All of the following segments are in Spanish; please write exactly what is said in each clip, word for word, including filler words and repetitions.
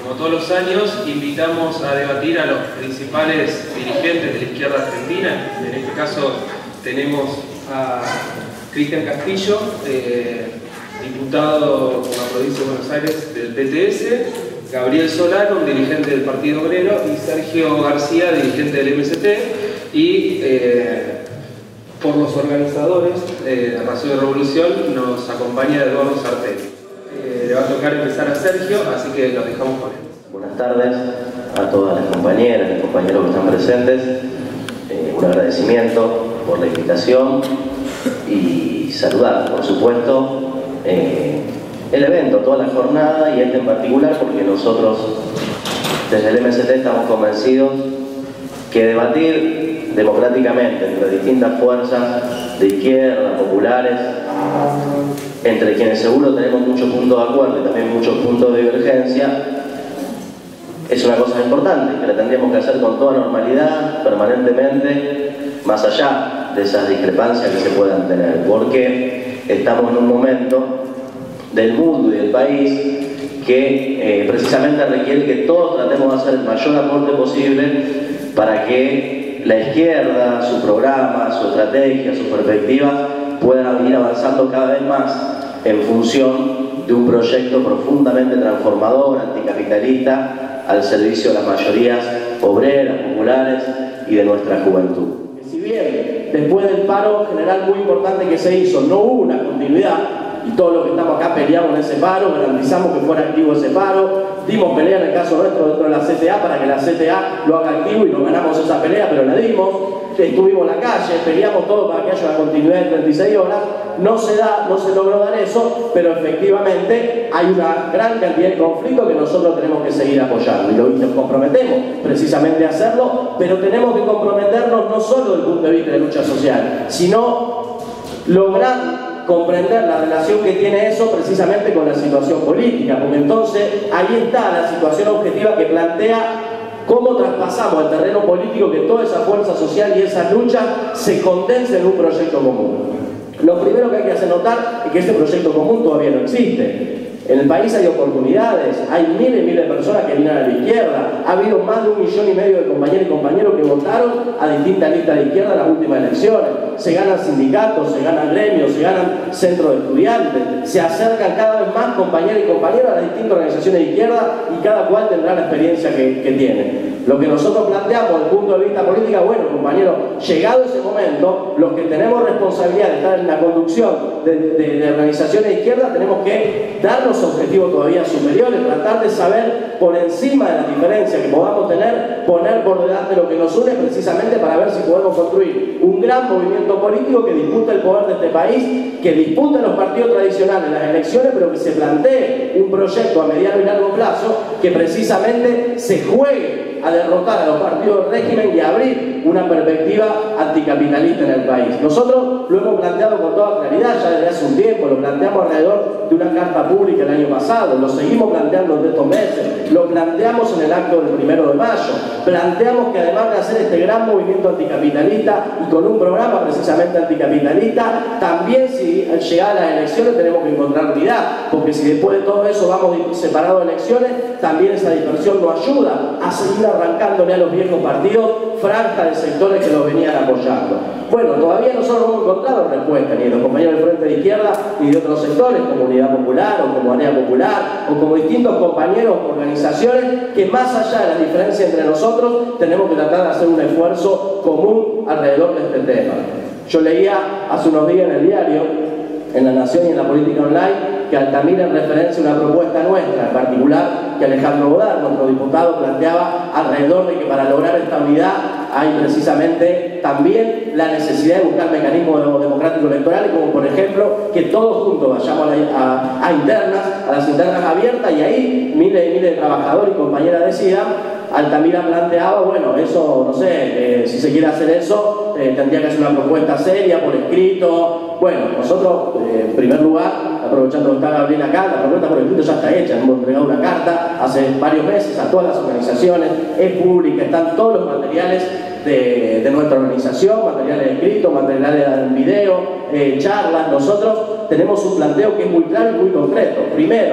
Como todos los años, invitamos a debatir a los principales dirigentes de la izquierda argentina. En este caso tenemos a Cristian Castillo, eh, diputado por la provincia de Buenos Aires del P T S, Gabriel Solano, un dirigente del Partido Obrero, y Sergio García, dirigente del M S T, y eh, por los organizadores eh, de Razón y Revolución nos acompaña Eduardo Sartelli. Eh, le va a tocar empezar a Sergio, así que los dejamos con él. Buenas tardes a todas las compañeras y compañeros que están presentes. Eh, un agradecimiento por la invitación y saludar, por supuesto, eh, el evento, toda la jornada y este en particular, porque nosotros desde el M S T estamos convencidos que debatir democráticamente entre distintas fuerzas de izquierda, populares, entre quienes seguro tenemos muchos puntos de acuerdo y también muchos puntos de divergencia, es una cosa importante que la tendríamos que hacer con toda normalidad, permanentemente, más allá de esas discrepancias que se puedan tener, porque estamos en un momento del mundo y del país que eh, precisamente requiere que todos tratemos de hacer el mayor aporte posible para que la izquierda, su programa, su estrategia, sus perspectivas puedan ir avanzando cada vez más en función de un proyecto profundamente transformador, anticapitalista, al servicio de las mayorías obreras, populares y de nuestra juventud. Si bien después del paro general muy importante que se hizo no hubo una continuidad, y todos los que estamos acá peleamos en ese paro, garantizamos que fuera activo ese paro, dimos pelea en el caso nuestro dentro de la C T A para que la C T A lo haga activo y nos ganamos esa pelea, pero la dimos, estuvimos en la calle, peleamos todo para que haya una continuidad de treinta y seis horas, no se da, no se logró dar eso, pero efectivamente hay una gran cantidad de conflictos que nosotros tenemos que seguir apoyando y lo nos comprometemos precisamente a hacerlo, pero tenemos que comprometernos no solo desde el punto de vista de lucha social, sino lograr comprender la relación que tiene eso precisamente con la situación política, porque entonces ahí está la situación objetiva que plantea cómo traspasamos el terreno político, que toda esa fuerza social y esa lucha se condensen en un proyecto común. Lo primero que hay que hacer notar es que ese proyecto común todavía no existe. En el país hay oportunidades, hay miles y miles de personas que vienen a la izquierda, ha habido más de un millón y medio de compañeros y compañeros que votaron a distintas listas de izquierda en las últimas elecciones. Se ganan sindicatos, se ganan gremios, se ganan centros de estudiantes, se acercan cada vez más compañeros y compañeras a las distintas organizaciones de izquierda y cada cual tendrá la experiencia que, que tiene. Lo que nosotros planteamos desde el punto de vista político, bueno, compañeros, llegado ese momento, los que tenemos responsabilidad de estar en la conducción de, de, de organizaciones de izquierda, tenemos que darnos objetivos todavía superiores, tratar de saber por encima de las diferencias que podamos tener, poner por delante lo que nos une precisamente para ver si podemos construir un gran movimiento político que dispute el poder de este país, que dispute los partidos tradicionales en las elecciones, pero que se plantee un proyecto a mediano y largo plazo que precisamente se juegue a derrotar a los partidos del régimen y a abrir una perspectiva anticapitalista en el país. Nosotros lo hemos planteado con toda claridad ya desde hace un tiempo, lo planteamos alrededor de una carta pública el año pasado, lo seguimos planteando desde estos meses, lo planteamos en el acto del primero de mayo, planteamos que además de hacer este gran movimiento anticapitalista y con un programa precisamente anticapitalista, también si llegadas las elecciones tenemos que encontrar unidad, porque si después de todo eso vamos separados de elecciones, también esa dispersión nos ayuda a seguir arrancándole a los viejos partidos franjas de sectores que los venían apoyando. Bueno, todavía nosotros no hemos encontrado respuesta ni de los compañeros del Frente de Izquierda ni de otros sectores como Unidad Popular o como Unidad Popular o como distintos compañeros o organizaciones que más allá de la diferencia entre nosotros tenemos que tratar de hacer un esfuerzo común alrededor de este tema. Yo leía hace unos días en el diario, en La Nación y en la Política Online, que Altamira en referencia a una propuesta nuestra, en particular que Alejandro Bodar, nuestro diputado, planteaba alrededor de que para lograr esta unidad hay precisamente también la necesidad de buscar mecanismos democráticos electorales, como por ejemplo que todos juntos vayamos a, la, a, a internas, a las internas abiertas, y ahí miles y miles de trabajadores y compañeras decidan. Altamira planteaba, bueno, eso, no sé, eh, si se quiere hacer eso, eh, tendría que hacer una propuesta seria, por escrito. Bueno, nosotros, eh, en primer lugar, aprovechando que está Gabriel acá, la propuesta por escrito ya está hecha, hemos entregado una carta hace varios meses a todas las organizaciones, es pública, están todos los materiales de, de nuestra organización, materiales escritos, materiales en video, eh, charlas. Nosotros tenemos un planteo que es muy claro y muy concreto. Primero,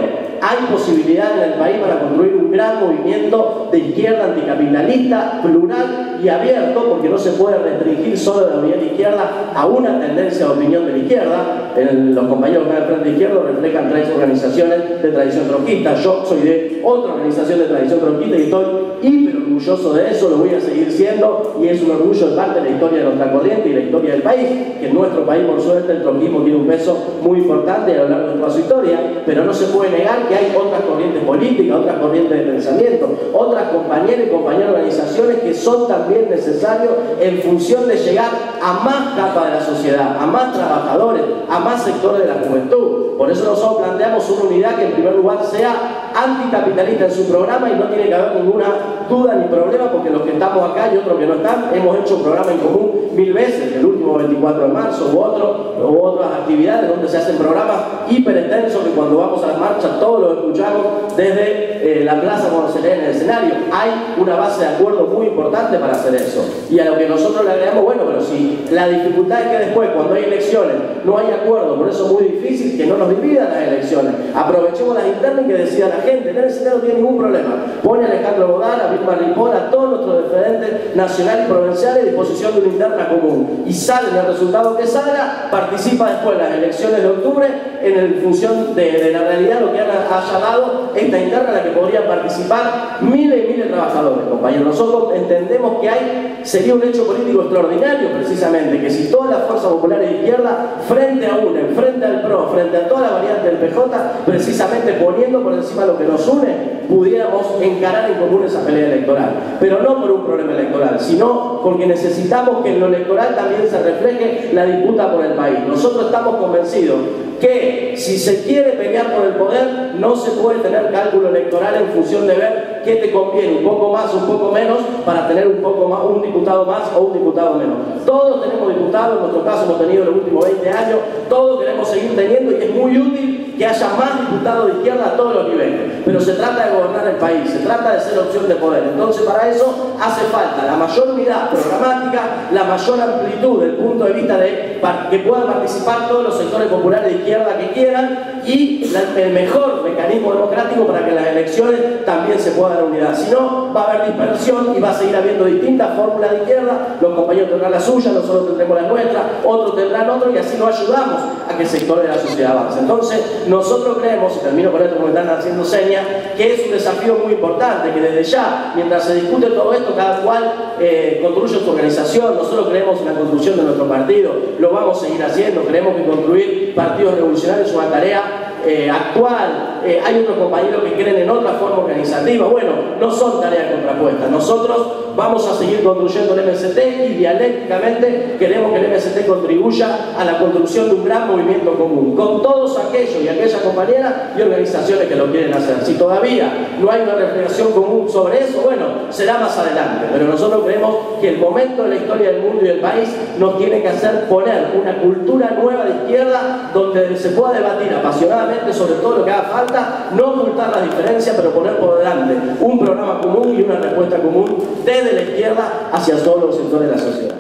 hay posibilidad en el país para construir un gran movimiento de izquierda anticapitalista, plural y abierto, porque no se puede restringir solo la unidad izquierda a una tendencia de opinión de la izquierda. El, los compañeros que están al frente izquierdo reflejan tres organizaciones de tradición tronquista. Yo soy de otra organización de tradición tronquista y estoy hiper orgulloso de eso, lo voy a seguir siendo, y es un orgullo de parte de la historia de nuestra corriente y la historia del país, que en nuestro país, por suerte, el tronquismo tiene un peso muy importante a lo largo de toda su historia, pero no se puede negar que hay otras corrientes políticas, otras corrientes de pensamiento, otras compañeras y compañeras de organizaciones que son también necesarios en función de llegar a más capas de la sociedad, a más trabajadores, a más sectores de la juventud. Por eso nosotros planteamos una unidad que en primer lugar sea anticapitalista en su programa, y no tiene que haber ninguna duda ni problema, porque los que estamos acá y otros que no están, hemos hecho un programa en común mil veces, el último veinticuatro de marzo u, otro, u otras actividades donde se hacen programas hiper extensos que cuando vamos a las marchas todos los escuchamos desde eh, la plaza cuando se lee en el escenario. Hay una base de acuerdo muy importante para hacer eso, y a lo que nosotros le agregamos, bueno, pero si la dificultad es que después cuando hay elecciones no hay acuerdo, por eso es muy difícil que no nos dividan las elecciones. Aprovechemos las internas y que decida la gente. En el escenario no tiene ningún problema. Pone a Alejandro Bodar, a Vilma Ripoll, a todos nuestros referentes nacionales y provinciales a disposición de una interna común, y sale el resultado que salga, participa después en las elecciones de octubre en el, función de, de la realidad, lo que ha, ha llamado esta interna, en la que podrían participar miles y miles de trabajadores, compañeros. Nosotros entendemos que hay, sería un hecho político extraordinario, precisamente, que si todas las fuerzas populares de izquierda, frente a UNE, frente al PRO, frente a toda la variante del P J, precisamente poniendo por encima lo que nos une, pudiéramos encarar en común esa pelea electoral. Pero no por un problema electoral, sino porque necesitamos que en lo electoral también se refleje la disputa por el país. Nosotros estamos convencidos que si se quiere pelear por el poder, no se puede tener cálculo electoral en función de ver qué te conviene, un poco más o un poco menos, para tener un poco más, un diputado más o un diputado menos. Todos tenemos diputados, en nuestro caso hemos tenido en los últimos veinte años, todos queremos seguir teniendo, y es muy útil que haya más diputados de izquierda a todos los niveles. Pero se trata de gobernar el país, se trata de ser opción de poder. Entonces, para eso hace falta la mayor unidad programática, la mayor amplitud del punto de vista de que puedan participar todos los sectores populares de izquierda que quieran, y la, el mejor mecanismo democrático para que en las elecciones también se pueda dar unidad. Si no, va a haber dispersión y va a seguir habiendo distintas fórmulas de izquierda. Los compañeros tendrán la suya, nosotros tendremos la nuestra, otros tendrán otro, y así nos ayudamos a que el sector de la sociedad avance. Entonces, nosotros creemos, y termino con esto porque están haciendo señas, que es un desafío muy importante, que desde ya, mientras se discute todo esto, cada cual eh, construye su organización. Nosotros creemos en la construcción de nuestro partido, lo vamos a seguir haciendo. Creemos que construir partidos revolucionarios es una tarea eh, actual. Eh, hay otros compañeros que creen en otra forma organizativa. Bueno, no son tareas contrapuestas. Nosotros vamos a seguir construyendo el M S T, y dialécticamente queremos que el M S T contribuya a la construcción de un gran movimiento común, con todos aquellos y aquellas compañeras y organizaciones que lo quieren hacer. Si todavía no hay una reflexión común sobre eso, bueno, será más adelante, pero nosotros creemos que el momento de la historia del mundo y del país nos tiene que hacer poner una cultura nueva de izquierda, donde se pueda debatir apasionadamente sobre todo lo que haga falta, no ocultar las diferencias, pero poner por delante un programa común y una respuesta común desde la izquierda hacia todos los sectores de la sociedad.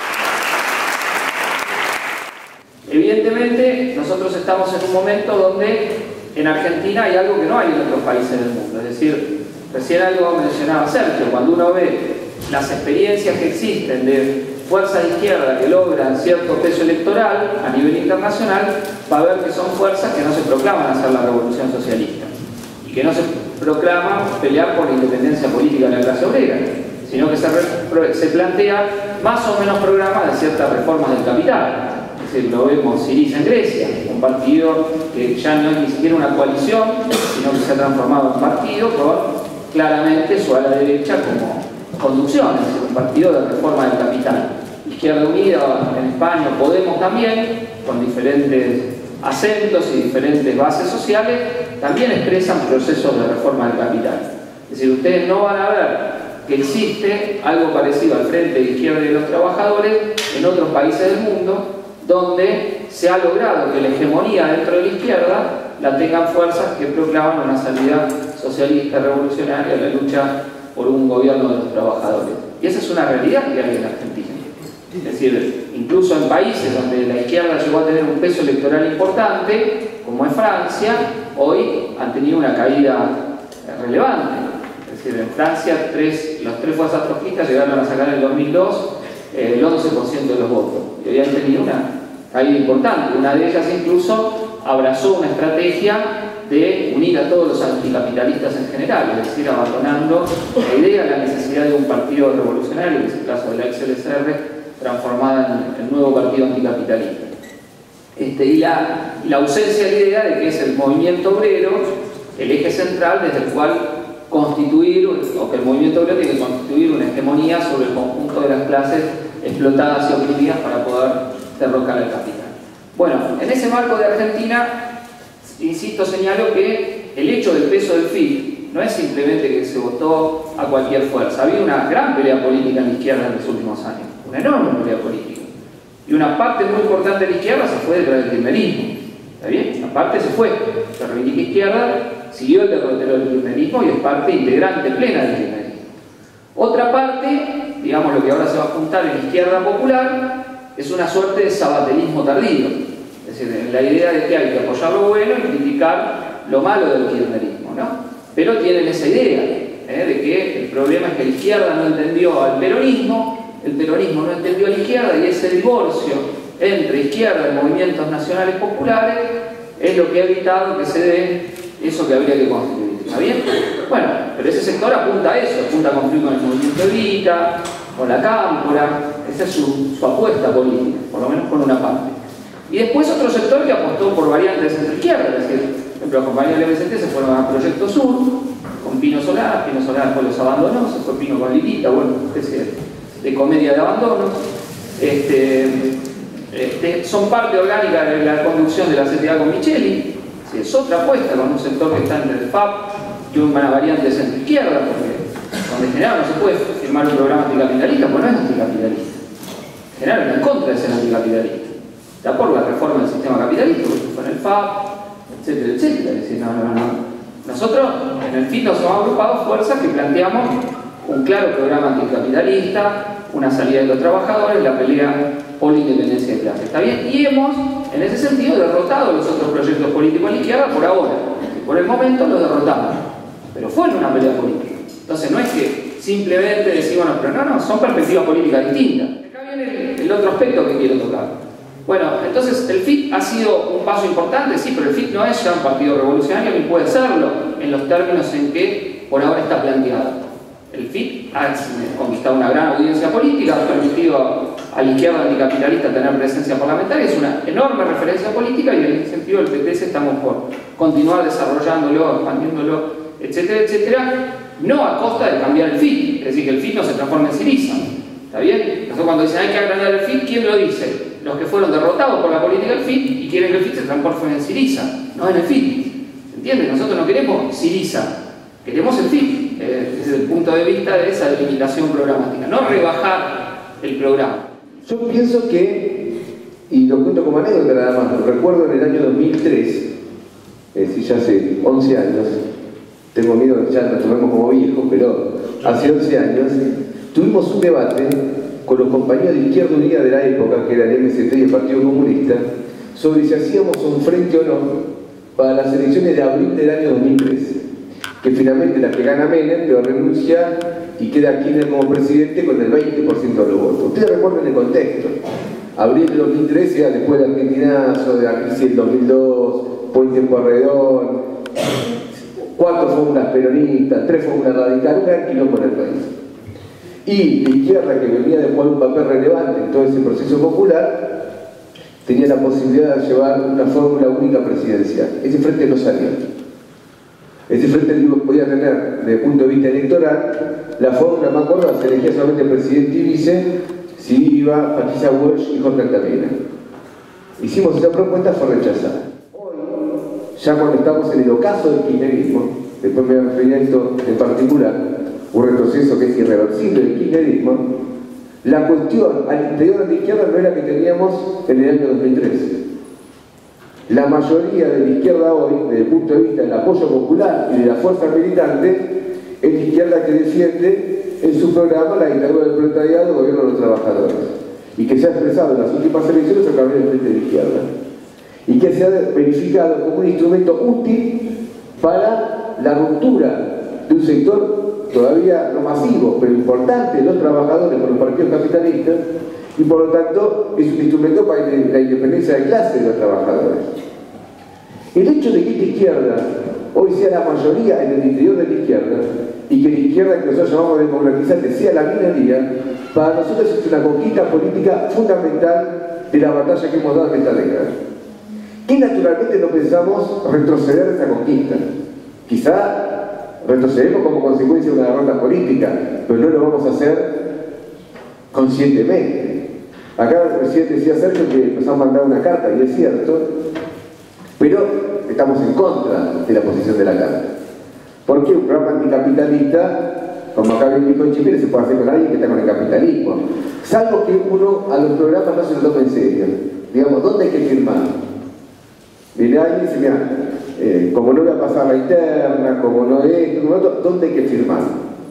Evidentemente, nosotros estamos en un momento donde en Argentina hay algo que no hay en otros países del mundo. Es decir, recién algo mencionaba Sergio, cuando uno ve las experiencias que existen de fuerzas de izquierda que logran cierto peso electoral a nivel internacional, va a ver que son fuerzas que no se proclaman hacer la revolución socialista y que no se proclaman pelear por la independencia política de la clase obrera, sino que se, se plantean más o menos programas de ciertas reformas del capital. Es decir, lo vemos Syriza en Grecia, un partido que ya no es ni siquiera una coalición, sino que se ha transformado en partido con claramente su ala derecha como conducción, es decir, un partido de reforma del capital. Izquierda Unida en España, Podemos también, con diferentes acentos y diferentes bases sociales, también expresan procesos de reforma del capital. Es decir, ustedes no van a ver que existe algo parecido al Frente de Izquierda de los Trabajadores en otros países del mundo, donde se ha logrado que la hegemonía dentro de la izquierda la tengan fuerzas que proclaman una salida socialista revolucionaria en la lucha por un gobierno de los trabajadores. Y esa es una realidad que hay en Argentina. Es decir, incluso en países donde la izquierda llegó a tener un peso electoral importante, como en Francia, hoy han tenido una caída relevante. Es decir, en Francia tres, las tres fuerzas trotskistas llegaron a sacar en el dos mil dos eh, el once por ciento de los votos y hoy han tenido una caída importante. Una de ellas incluso abrazó una estrategia de unir a todos los anticapitalistas en general, es decir, abandonando la idea de la necesidad de un partido revolucionario, que es el caso de la ex L C R, transformada en el nuevo partido anticapitalista. Este, y, la, y la ausencia de la idea de que es el movimiento obrero el eje central desde el cual constituir, o que el movimiento obrero tiene que constituir una hegemonía sobre el conjunto de las clases explotadas y oprimidas para poder derrocar al capital. Bueno, en ese marco de Argentina, insisto, señalo que el hecho del peso del F I P no es simplemente que se votó a cualquier fuerza. Había una gran pelea política en la izquierda en los últimos años, una enorme pelea política. Y una parte muy importante de la izquierda se fue detrás del kirchnerismo. ¿Está bien? Una parte se fue. La reivindica izquierda siguió el derrotero del kirchnerismo y es parte integrante plena del kirchnerismo. Otra parte, digamos lo que ahora se va a juntar en izquierda popular, es una suerte de sabatelismo tardío. Es decir, la idea de que hay que apoyar lo bueno y criticar lo malo del kirchnerismo, ¿no? Pero tienen esa idea, ¿eh? de que el problema es que la izquierda no entendió al peronismo, el peronismo no entendió a la izquierda, y ese divorcio entre izquierda y movimientos nacionales populares es lo que ha evitado que se dé eso que habría que construir. ¿Está bien? Bueno, pero ese sector apunta a eso, apunta a construir con el movimiento Evita, con la Cámpora. Esa es su, su apuesta política, por lo menos por una parte. Y después otro sector que apostó por variantes entre izquierda, es decir, por ejemplo, los compañeros del M S T se fueron a Proyecto Sur, con Pino Solá, Pino Solá después los abandonó, se fue Pino con Lilita, bueno, especie de, de comedia de abandono. Este, este, son parte orgánica de la conducción de la C T A con Micheli, ¿sí? Es otra apuesta con un sector que está entre el F A P y una variante centro izquierda, porque donde en general no se puede firmar un programa anticapitalista, pues no es anticapitalista. En general está en contra de ser anticapitalista. Está por la reforma del sistema capitalista, porque fue en el F A P, etcétera, etcétera. Es decir, no, no, no. Nosotros en el F I P nos hemos agrupado fuerzas que planteamos un claro programa anticapitalista, una salida de los trabajadores, la pelea por la independencia de clase. ¿Está bien? Y hemos, en ese sentido, derrotado los otros proyectos políticos en la izquierda por ahora. Por el momento los derrotamos. Pero fue en una pelea política. Entonces no es que simplemente decimos, no, pero no, no, son perspectivas políticas distintas. Acá viene el, el otro aspecto que quiero tocar. Bueno, entonces el F I P ha sido un paso importante, sí, pero el F I P no es ya un partido revolucionario ni puede serlo en los términos en que por ahora está planteado. El F I P ha conquistado una gran audiencia política, ha permitido a la izquierda anticapitalista tener presencia parlamentaria, es una enorme referencia política y en ese sentido el P T S estamos por continuar desarrollándolo, expandiéndolo, etcétera, etcétera, no a costa de cambiar el F I P, es decir, que el F I P no se transforme en Syriza. ¿Está bien? Entonces cuando dicen hay que agrandar el F I P, ¿quién lo dice? Los que fueron derrotados por la política del F I P y quieren que el F I P se transforme en Syriza, no en el F I P. ¿Entiendes? Nosotros no queremos Syriza, queremos el F I P. Eh, desde el punto de vista de esa delimitación programática, no rebajar el programa. Yo pienso que, y lo cuento como anécdota nada más, lo recuerdo en el año dos mil tres, es decir, ya hace once años, tengo miedo que ya nos tomemos como viejos, pero hace once años, tuvimos un debate con los compañeros de Izquierda Unida de la época, que era el M S T y el Partido Comunista, sobre si hacíamos un frente o no para las elecciones de abril del año dos mil tres. Que finalmente la que gana Menem, pero renuncia y queda Kirchner como presidente con el veinte por ciento de los votos. Ustedes recuerdan el contexto. Abril de dos mil trece, después del argentinazo, de la crisis del dos mil dos, Puente Porredón, cuatro fórmulas peronistas, tres fórmulas radicales, un gran quilombo en el país. Y la izquierda, que venía de jugar un papel relevante en todo ese proceso popular, tenía la posibilidad de llevar una fórmula única presidencial. Ese frente no salió. Ese frente podía tener, desde el punto de vista electoral, la fórmula, me acuerdo, se elegía solamente presidente y vice, si iba Patricia Walsh y Jorge Altamira. Hicimos esa propuesta, fue rechazada. Hoy, ya cuando estamos en el ocaso del kirchnerismo, después me voy a referir a esto en particular, un retroceso que es irreversible del kirchnerismo, la cuestión al interior de la izquierda no era la que teníamos en el año dos mil tres. La mayoría de la izquierda hoy, desde el punto de vista del apoyo popular y de la fuerza militante, es la izquierda que defiende en su programa la dictadura del proletariado y el gobierno de los trabajadores. Y que se ha expresado en las últimas elecciones a través del frente de la izquierda. Y que se ha verificado como un instrumento útil para la ruptura de un sector todavía no masivo, pero importante de los trabajadores con los partidos capitalistas, y por lo tanto es un instrumento para la independencia de clase de los trabajadores. El hecho de que esta izquierda hoy sea la mayoría en el interior de la izquierda, y que la izquierda que nosotros llamamos democratizante sea la minoría, para nosotros es una conquista política fundamental de la batalla que hemos dado en esta década. Que naturalmente no pensamos retroceder esa conquista. Quizá retrocedemos como consecuencia de una derrota política, pero no lo vamos a hacer conscientemente. Acá el presidente decía Sergio que nos han mandado una carta, y es cierto, pero estamos en contra de la posición de la carta. Porque un programa anticapitalista, como acá bien dijo en Chile, se puede hacer con alguien que está con el capitalismo. Salvo que uno a los programas no se lo tome en serio. Digamos, ¿dónde hay que firmar? Viene alguien y dice, mira, eh, como no voy a pasar la interna, como no esto, como otro, ¿dónde hay que firmar?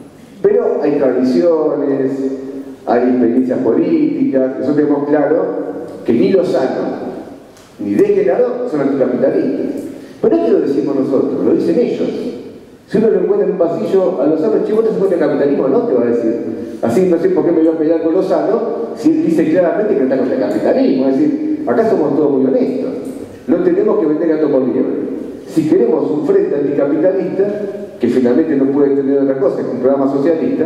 Pero hay tradiciones, hay experiencias políticas, nosotros tenemos claro que ni Lozano ni Degenerado son anticapitalistas. Pero no es que lo decimos nosotros, lo dicen ellos. Si uno lo encuentra en un pasillo a Lozano, che, ¿vos te supones el capitalismo? No, te va a decir. Así no sé por qué me voy a pelear con Lozano si él dice claramente que no está contra el capitalismo. Es decir, acá somos todos muy honestos. No tenemos que vender gato por liebre. Si queremos un frente anticapitalista, que finalmente no puede tener otra cosa que un programa socialista,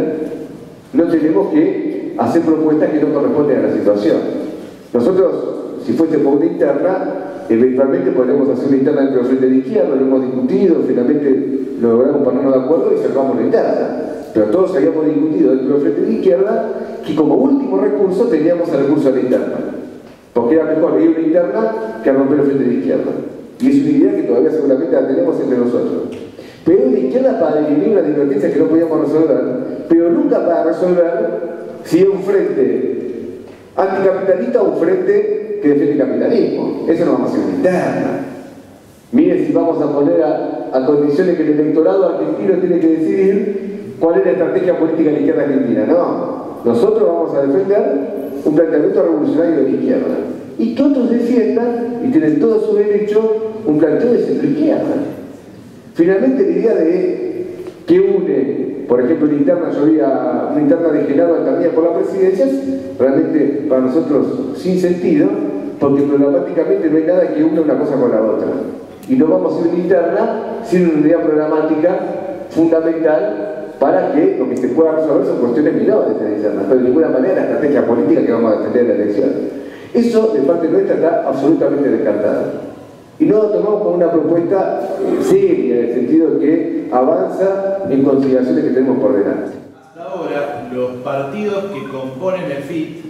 no tenemos que hacer propuestas que no corresponden a la situación. Nosotros, si fuese por una interna, eventualmente podremos hacer una interna entre los frentes de izquierda, lo hemos discutido, finalmente logramos ponernos de acuerdo y cerramos la interna. Pero todos habíamos discutido dentro de los frentes de izquierda que como último recurso teníamos el recurso de la interna. Porque era mejor ir una interna que romper los frentes de izquierda. Y es una idea que todavía seguramente la tenemos entre nosotros. Pero una izquierda para dirimir una divergencia que no podíamos resolver, pero nunca para resolver si es un frente anticapitalista o un frente que defiende el capitalismo. Eso no vamos a hacer una interna. Miren si vamos a poner a, a condiciones que el electorado argentino tiene que decidir cuál es la estrategia política de la izquierda argentina. No, nosotros vamos a defender un planteamiento revolucionario de la izquierda. Y que otros defiendan, y tienen todo su derecho, un planteo de centro-izquierda. Finalmente la idea de que une, por ejemplo, una interna, yo vi a una interna de Genaro Altamira por la presidencia, realmente para nosotros sin sentido, porque programáticamente no hay nada que una una cosa con la otra. Y no vamos a hacer una interna sin una unidad programática fundamental para que lo que se pueda resolver son cuestiones menores de la interna, pero de ninguna manera la estrategia política que vamos a defender en la elección. Eso, de parte nuestra, está absolutamente descartado. Y no lo tomamos como una propuesta seria, en el sentido de que avanza en consideraciones que tenemos por delante. Hasta ahora, los partidos que componen el F I T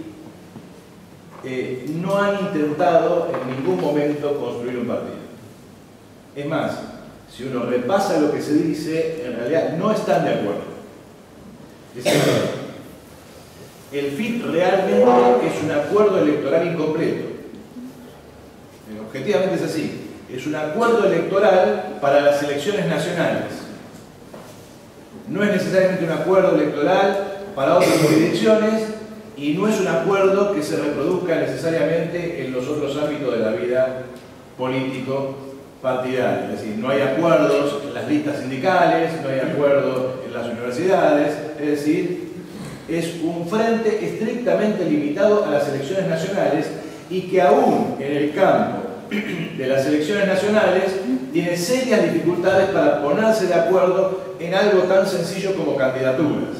eh, no han intentado en ningún momento construir un partido. Es más, si uno repasa lo que se dice, en realidad no están de acuerdo. Es decir, el F I T realmente es un acuerdo electoral incompleto. Objetivamente es así. Es un acuerdo electoral para las elecciones nacionales. No es necesariamente un acuerdo electoral para otras jurisdicciones y no es un acuerdo que se reproduzca necesariamente en los otros ámbitos de la vida político-partidaria. Es decir, no hay acuerdos en las listas sindicales, no hay acuerdos en las universidades. Es decir, es un frente estrictamente limitado a las elecciones nacionales y que aún en el campo de las elecciones nacionales tiene serias dificultades para ponerse de acuerdo en algo tan sencillo como candidaturas.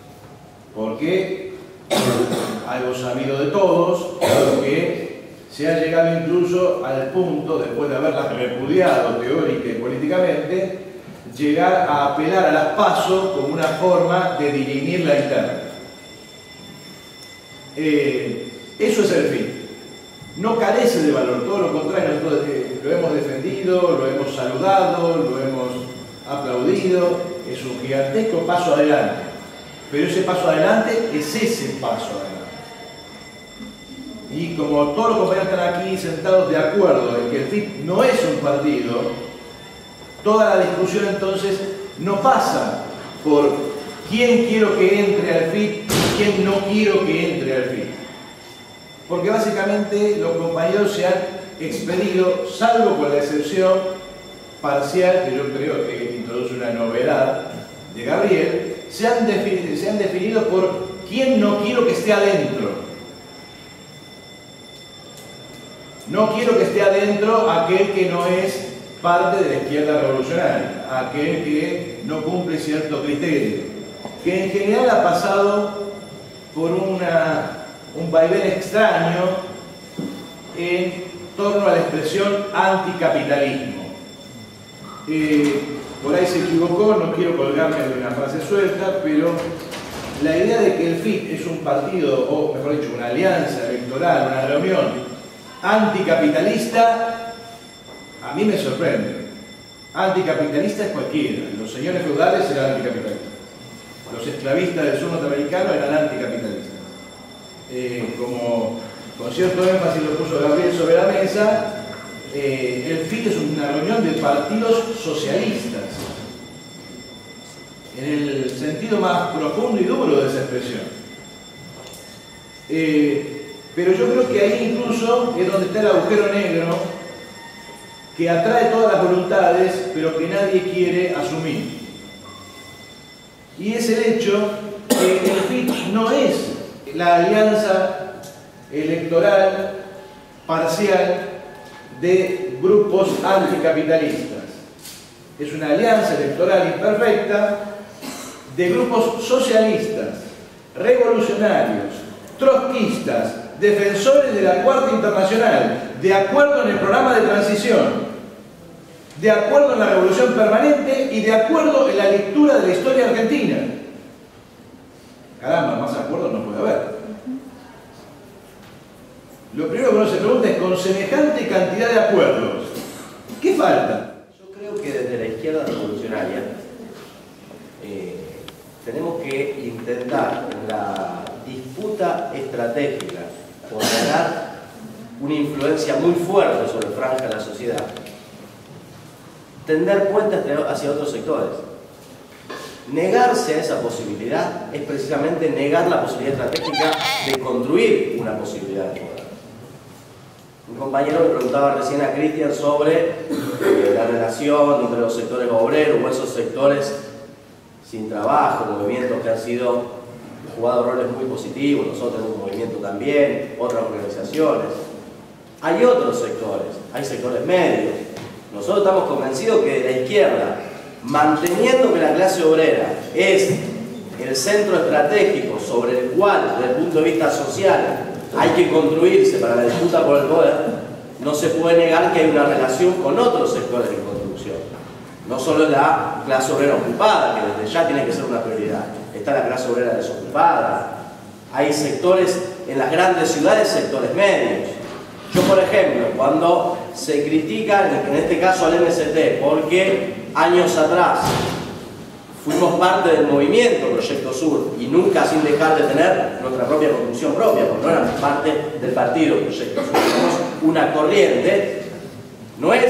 Porque algo sabido de todos, algo que se ha llegado incluso al punto, después de haberlas repudiado teórica y políticamente, llegar a apelar a las PASO como una forma de dirimir la interna. Eh, eso es el fin. No carece de valor, todo lo contrario, nosotros eh, lo hemos defendido, lo hemos saludado, lo hemos aplaudido, es un gigantesco paso adelante, pero ese paso adelante es ese paso adelante. Y como todos los compañeros están aquí sentados de acuerdo en que el F I T no es un partido, toda la discusión entonces no pasa por quién quiero que entre al F I T y quién no quiero que entre al F I T. Porque básicamente los compañeros se han expedido, salvo por la excepción parcial, que yo creo que introduce una novedad de Gabriel, se han, definido, se han definido por quién no quiero que esté adentro. No quiero que esté adentro aquel que no es parte de la izquierda revolucionaria, aquel que no cumple cierto criterio, que en general ha pasado por una, un vaivén extraño en torno a la expresión anticapitalismo. Eh, por ahí se equivocó, no quiero colgarme de una frase suelta, pero la idea de que el F I C es un partido, o mejor dicho, una alianza electoral, una reunión anticapitalista, a mí me sorprende. Anticapitalista es cualquiera. Los señores feudales eran anticapitalistas. Los esclavistas del sur norteamericano eran anticapitalistas. Eh, como con cierto énfasis lo puso Gabriel sobre la mesa, eh, el F I C es una reunión de partidos socialistas, en el sentido más profundo y duro de esa expresión. Eh, pero yo creo que ahí incluso es donde está el agujero negro que atrae todas las voluntades, pero que nadie quiere asumir. Y es el hecho que el F I C no es la alianza electoral parcial de grupos anticapitalistas. Es una alianza electoral imperfecta de grupos socialistas, revolucionarios, trotskistas, defensores de la Cuarta Internacional, de acuerdo en el programa de transición, de acuerdo en la revolución permanente y de acuerdo en la lectura de la historia argentina. Caramba, más acuerdos no puede haber. Lo primero que uno se pregunta es, con semejante cantidad de acuerdos, ¿qué falta? Yo creo que desde la izquierda revolucionaria eh, tenemos que intentar en la disputa estratégica por ganar una influencia muy fuerte sobre franja de la sociedad, tender puentes hacia otros sectores. Negarse a esa posibilidad es precisamente negar la posibilidad estratégica de construir una posibilidad de poder. Un compañero me preguntaba recién a Cristian sobre eh, la relación entre los sectores obreros o esos sectores sin trabajo, movimientos que han sido jugado roles muy positivos, nosotros tenemos un movimiento también, otras organizaciones. Hay otros sectores, hay sectores medios. Nosotros estamos convencidos que de la izquierda, manteniendo que la clase obrera es el centro estratégico sobre el cual, desde el punto de vista social, hay que construirse para la disputa por el poder, no se puede negar que hay una relación con otros sectores de construcción. No solo la clase obrera ocupada, que desde ya tiene que ser una prioridad. Está la clase obrera desocupada. Hay sectores en las grandes ciudades, sectores medios. Yo, por ejemplo, cuando se critica, en este caso al M S T, porque años atrás fuimos parte del movimiento Proyecto Sur y nunca sin dejar de tener nuestra propia construcción propia, porque no éramos parte del partido Proyecto Sur, somos una corriente, no es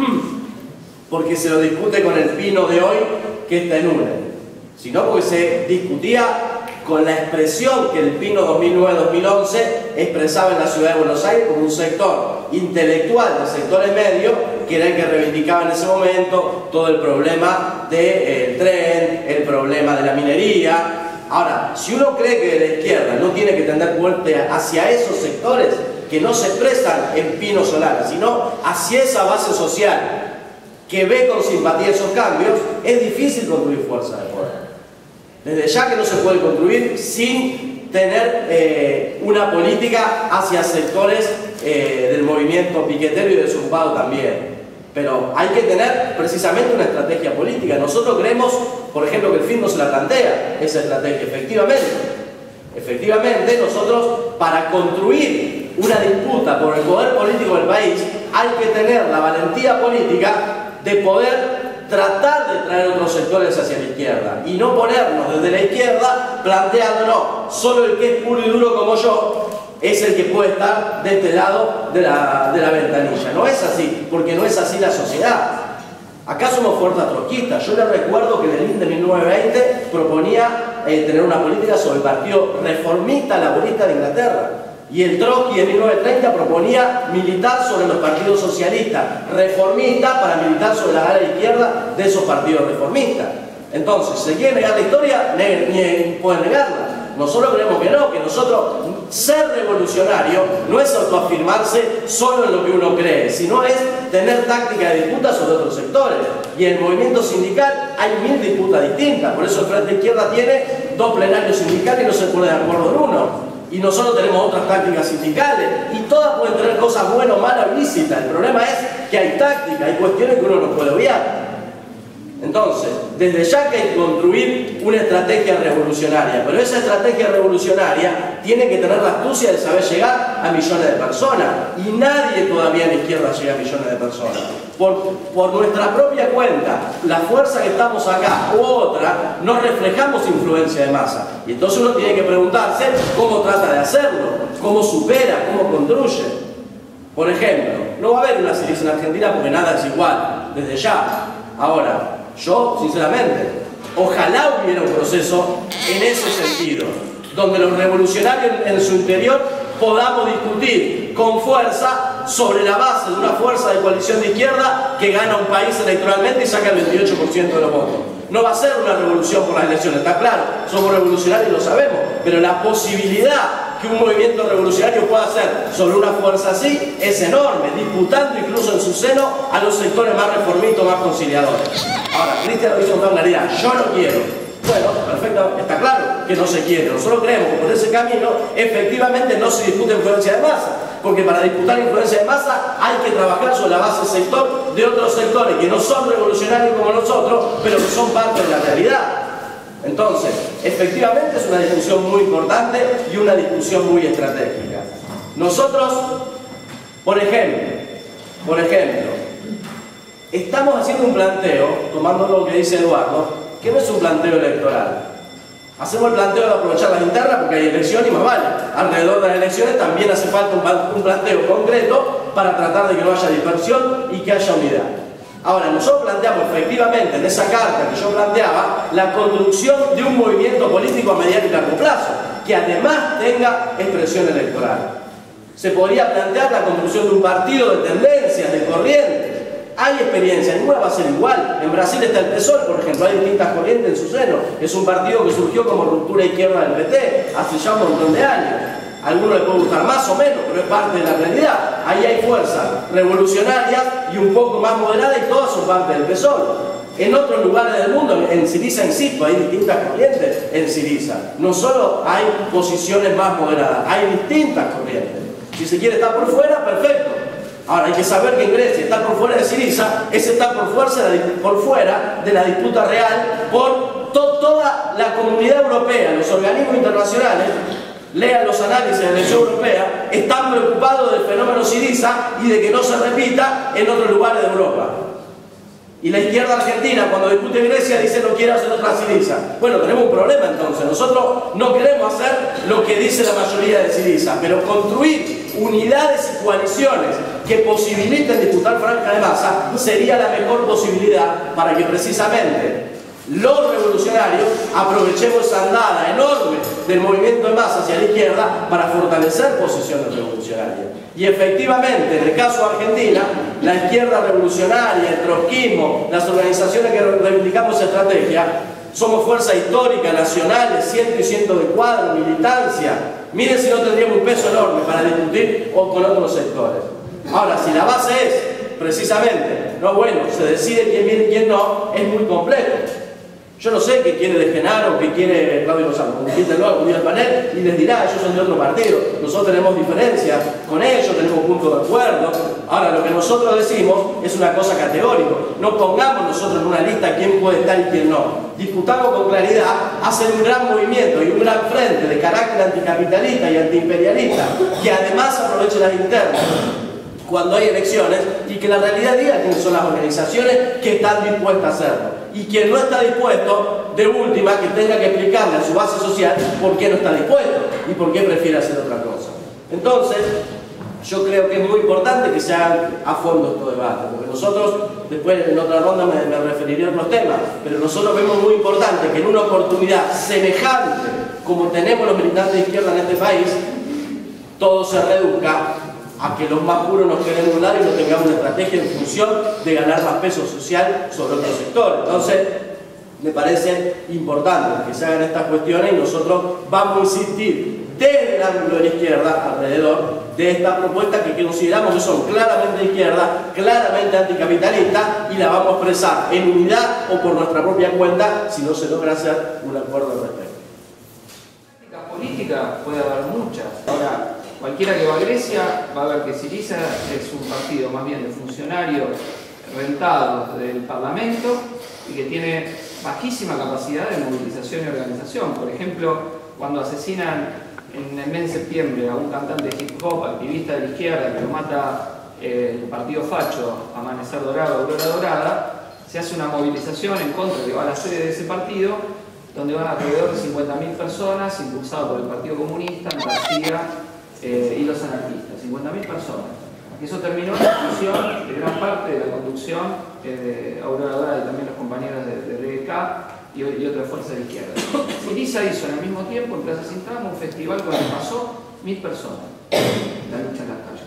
porque se lo discute con el Pino de hoy que está en una, sino porque se discutía con la expresión que el Pino dos mil nueve dos mil once expresaba en la ciudad de Buenos Aires como un sector intelectual de sectores medios, que era el que reivindicaba en ese momento todo el problema del tren, el problema de la minería. Ahora, si uno cree que de la izquierda no tiene que tender puente hacia esos sectores que no se expresan en Pino Solana, sino hacia esa base social que ve con simpatía esos cambios, es difícil construir fuerza de poder. Desde ya que no se puede construir sin tener eh, una política hacia sectores eh, del movimiento piquetero y desocupado también. Pero hay que tener precisamente una estrategia política. Nosotros creemos, por ejemplo, que el F I C no se la plantea esa estrategia. Efectivamente, efectivamente nosotros, para construir una disputa por el poder político del país, hay que tener la valentía política de poder tratar de traer otros sectores hacia la izquierda y no ponernos desde la izquierda planteando, no, solo el que es puro y duro como yo es el que puede estar de este lado de la, de la ventanilla. No es así, porque no es así la sociedad. Acá somos fuerzas trotskistas. Yo les recuerdo que el I N de mil novecientos veinte proponía eh, tener una política sobre el partido reformista laborista de Inglaterra. Y el Trotsky en mil novecientos treinta proponía militar sobre los partidos socialistas, reformistas, para militar sobre la ala izquierda de esos partidos reformistas. Entonces, si se quiere negar la historia, ne ne pueden negarla. Nosotros creemos que no, que nosotros ser revolucionario no es autoafirmarse solo en lo que uno cree, sino es tener táctica de disputa sobre otros sectores. Y en el movimiento sindical hay mil disputas distintas, por eso el Frente Izquierda tiene dos plenarios sindicales y no se pone de acuerdo en uno. Y nosotros tenemos otras tácticas sindicales, y todas pueden tener cosas buenas o malas, lícitas. El problema es que hay táctica, hay cuestiones que uno no puede obviar. Entonces, desde ya que hay que construir una estrategia revolucionaria, pero esa estrategia revolucionaria tiene que tener la astucia de saber llegar a millones de personas, y nadie todavía en la izquierda llega a millones de personas. Por, por nuestra propia cuenta, la fuerza que estamos acá u otra, no reflejamos influencia de masa. Y entonces uno tiene que preguntarse cómo trata de hacerlo, cómo supera, cómo construye. Por ejemplo, no va a haber una Syriza en Argentina porque nada es igual, desde ya. Ahora, yo, sinceramente, ojalá hubiera un proceso en ese sentido, donde los revolucionarios en su interior podamos discutir con fuerza sobre la base de una fuerza de coalición de izquierda que gana un país electoralmente y saca el veintiocho por ciento de los votos. No va a ser una revolución por las elecciones, está claro, somos revolucionarios y lo sabemos, pero la posibilidad que un movimiento revolucionario pueda hacer sobre una fuerza así es enorme, disputando incluso en su seno a los sectores más reformistas, más conciliadores. Ahora, Cristian lo hizo con claridad, yo no quiero. Bueno, perfecto, está claro que no se quiere. Nosotros creemos que por ese camino efectivamente no se discute influencia de masa, porque para disputar influencia de masa hay que trabajar sobre la base sector de otros sectores que no son revolucionarios como nosotros, pero que son parte de la realidad. Entonces, efectivamente es una discusión muy importante y una discusión muy estratégica. Nosotros, por ejemplo, por ejemplo, estamos haciendo un planteo, tomando lo que dice Eduardo, que no es un planteo electoral. Hacemos el planteo de aprovechar las internas porque hay elecciones y más vale. Alrededor de las elecciones también hace falta un planteo concreto para tratar de que no haya dispersión y que haya unidad. Ahora, nosotros planteamos efectivamente en esa carta que yo planteaba la construcción de un movimiento político a mediano y largo plazo, que además tenga expresión electoral. Se podría plantear la construcción de un partido de tendencias, de corrientes. Hay experiencia, ninguna va a ser igual. En Brasil está el P SOL, por ejemplo, hay distintas corrientes en su seno. Es un partido que surgió como ruptura izquierda del P T hace ya un montón de años. A algunos les puede gustar más o menos, pero es parte de la realidad. Ahí hay fuerzas revolucionarias y un poco más moderadas y todas son parte del P SOL. En otros lugares del mundo, en Syriza, insisto, hay distintas corrientes en Syriza. No solo hay posiciones más moderadas, hay distintas corrientes. Si se quiere estar por fuera, perfecto. Ahora hay que saber que en Grecia estar por fuera de Syriza es estar por, fuerza de la, por fuera de la disputa real por to, toda la comunidad europea, los organismos internacionales. Lean los análisis de la elección europea, están preocupados del fenómeno Syriza y de que no se repita en otros lugares de Europa. Y la izquierda argentina, cuando discute Grecia, dice no quiere hacer otra Syriza. Bueno, tenemos un problema entonces. Nosotros no queremos hacer lo que dice la mayoría de Syriza, pero construir unidades y coaliciones que posibiliten disputar franja de masa sería la mejor posibilidad para que precisamente los revolucionarios aprovechemos esa andada enorme del movimiento de masa hacia la izquierda para fortalecer posiciones revolucionarias. Y efectivamente, en el caso de Argentina, la izquierda revolucionaria, el trotskismo, las organizaciones que reivindicamos esa estrategia, somos fuerza histórica, nacionales, cientos y cientos de cuadros, militancia. Miren si no tendríamos un peso enorme para discutir o con otros sectores. Ahora, si la base es, precisamente, no bueno, se decide quién viene y quién no, es muy complejo. Yo no sé qué quiere De Genaro, qué quiere Claudio Lozano, conquístenlo al al panel y les dirá, ellos son de otro partido, nosotros tenemos diferencias con ellos, tenemos puntos de acuerdo. Ahora, lo que nosotros decimos es una cosa categórica, no pongamos nosotros en una lista quién puede estar y quién no. Disputamos con claridad, hacen un gran movimiento y un gran frente de carácter anticapitalista y antiimperialista, que además aproveche las internas cuando hay elecciones y que la realidad diga quiénes son las organizaciones que están dispuestas a hacerlo. Y quien no está dispuesto, de última, que tenga que explicarle a su base social por qué no está dispuesto y por qué prefiere hacer otra cosa. Entonces, yo creo que es muy importante que se hagan a fondo estos debates, porque nosotros, después en otra ronda me, me referiré a otros temas, pero nosotros vemos muy importante que en una oportunidad semejante como tenemos los militantes de izquierda en este país, todo se reduzca a que los más puros nos queden de un lado y no tengamos una estrategia en función de ganar más peso social sobre otros sectores. Entonces, me parece importante que se hagan estas cuestiones y nosotros vamos a insistir desde el ángulo de la izquierda alrededor de esta propuesta que consideramos que son claramente de izquierda, claramente anticapitalistas, y la vamos a expresar en unidad o por nuestra propia cuenta si no se logra hacer un acuerdo al respecto. Política puede haber muchas. Ahora, cualquiera que va a Grecia va a ver que Syriza es un partido más bien de funcionarios rentados del Parlamento y que tiene bajísima capacidad de movilización y organización. Por ejemplo, cuando asesinan en el mes de septiembre a un cantante de hip hop, activista de la izquierda, que lo mata eh, el partido facho, Amanecer Dorado, Aurora Dorada, se hace una movilización en contra que va a la sede de ese partido, donde van alrededor de cincuenta mil personas, impulsado por el Partido Comunista, Andalucía eh, y los anarquistas, cincuenta mil personas. Y eso terminó en la expulsión de gran parte de la conducción eh, de Aurora Dorada y también los compañeros de, de R K y, y otras fuerzas de izquierda. Syriza hizo en el mismo tiempo en Plaza Sintama un festival con el que pasó mil personas, la lucha en las calles.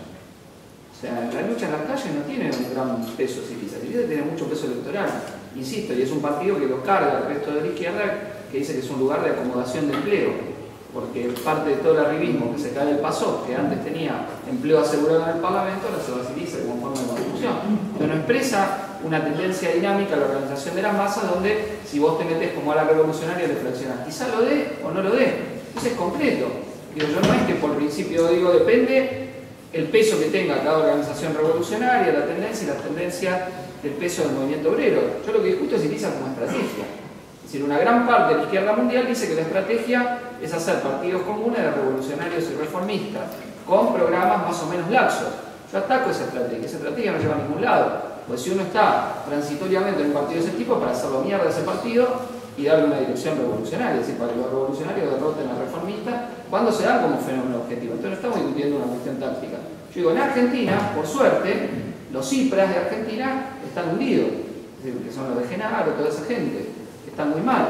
O sea, la lucha en las calles no tiene un gran peso Syriza, Syriza tiene mucho peso electoral, insisto, y es un partido que lo carga al resto de la izquierda, que dice que es un lugar de acomodación de empleo, porque parte de todo el arribismo que se cae del PASOK, que antes tenía empleo asegurado en el Parlamento, ahora se va a Syriza como forma de constitución. Pero no expresa una tendencia dinámica a la organización de las masas, donde si vos te metés como a la revolucionaria, le fraccionás. Quizá lo dé o no lo dé. Eso es concreto. Digo, yo no es que por principio digo, depende el peso que tenga cada organización revolucionaria, la tendencia y la tendencia del peso del movimiento obrero. Yo lo que discuto es Syriza como estrategia. Es decir, una gran parte de la izquierda mundial dice que la estrategia es hacer partidos comunes de revolucionarios y reformistas, con programas más o menos laxos. Yo ataco esa estrategia, esa estrategia no lleva a ningún lado. Pues si uno está transitoriamente en un partido de ese tipo, para hacerlo mierda a ese partido y darle una dirección revolucionaria, es decir, para que los revolucionarios derroten a los reformistas, cuando se dan como fenómeno objetivo. Entonces no estamos discutiendo una cuestión táctica. Yo digo, en Argentina, por suerte, los cipras de Argentina están hundidos, es decir, que son los de Genaro, toda esa gente. Están muy mal.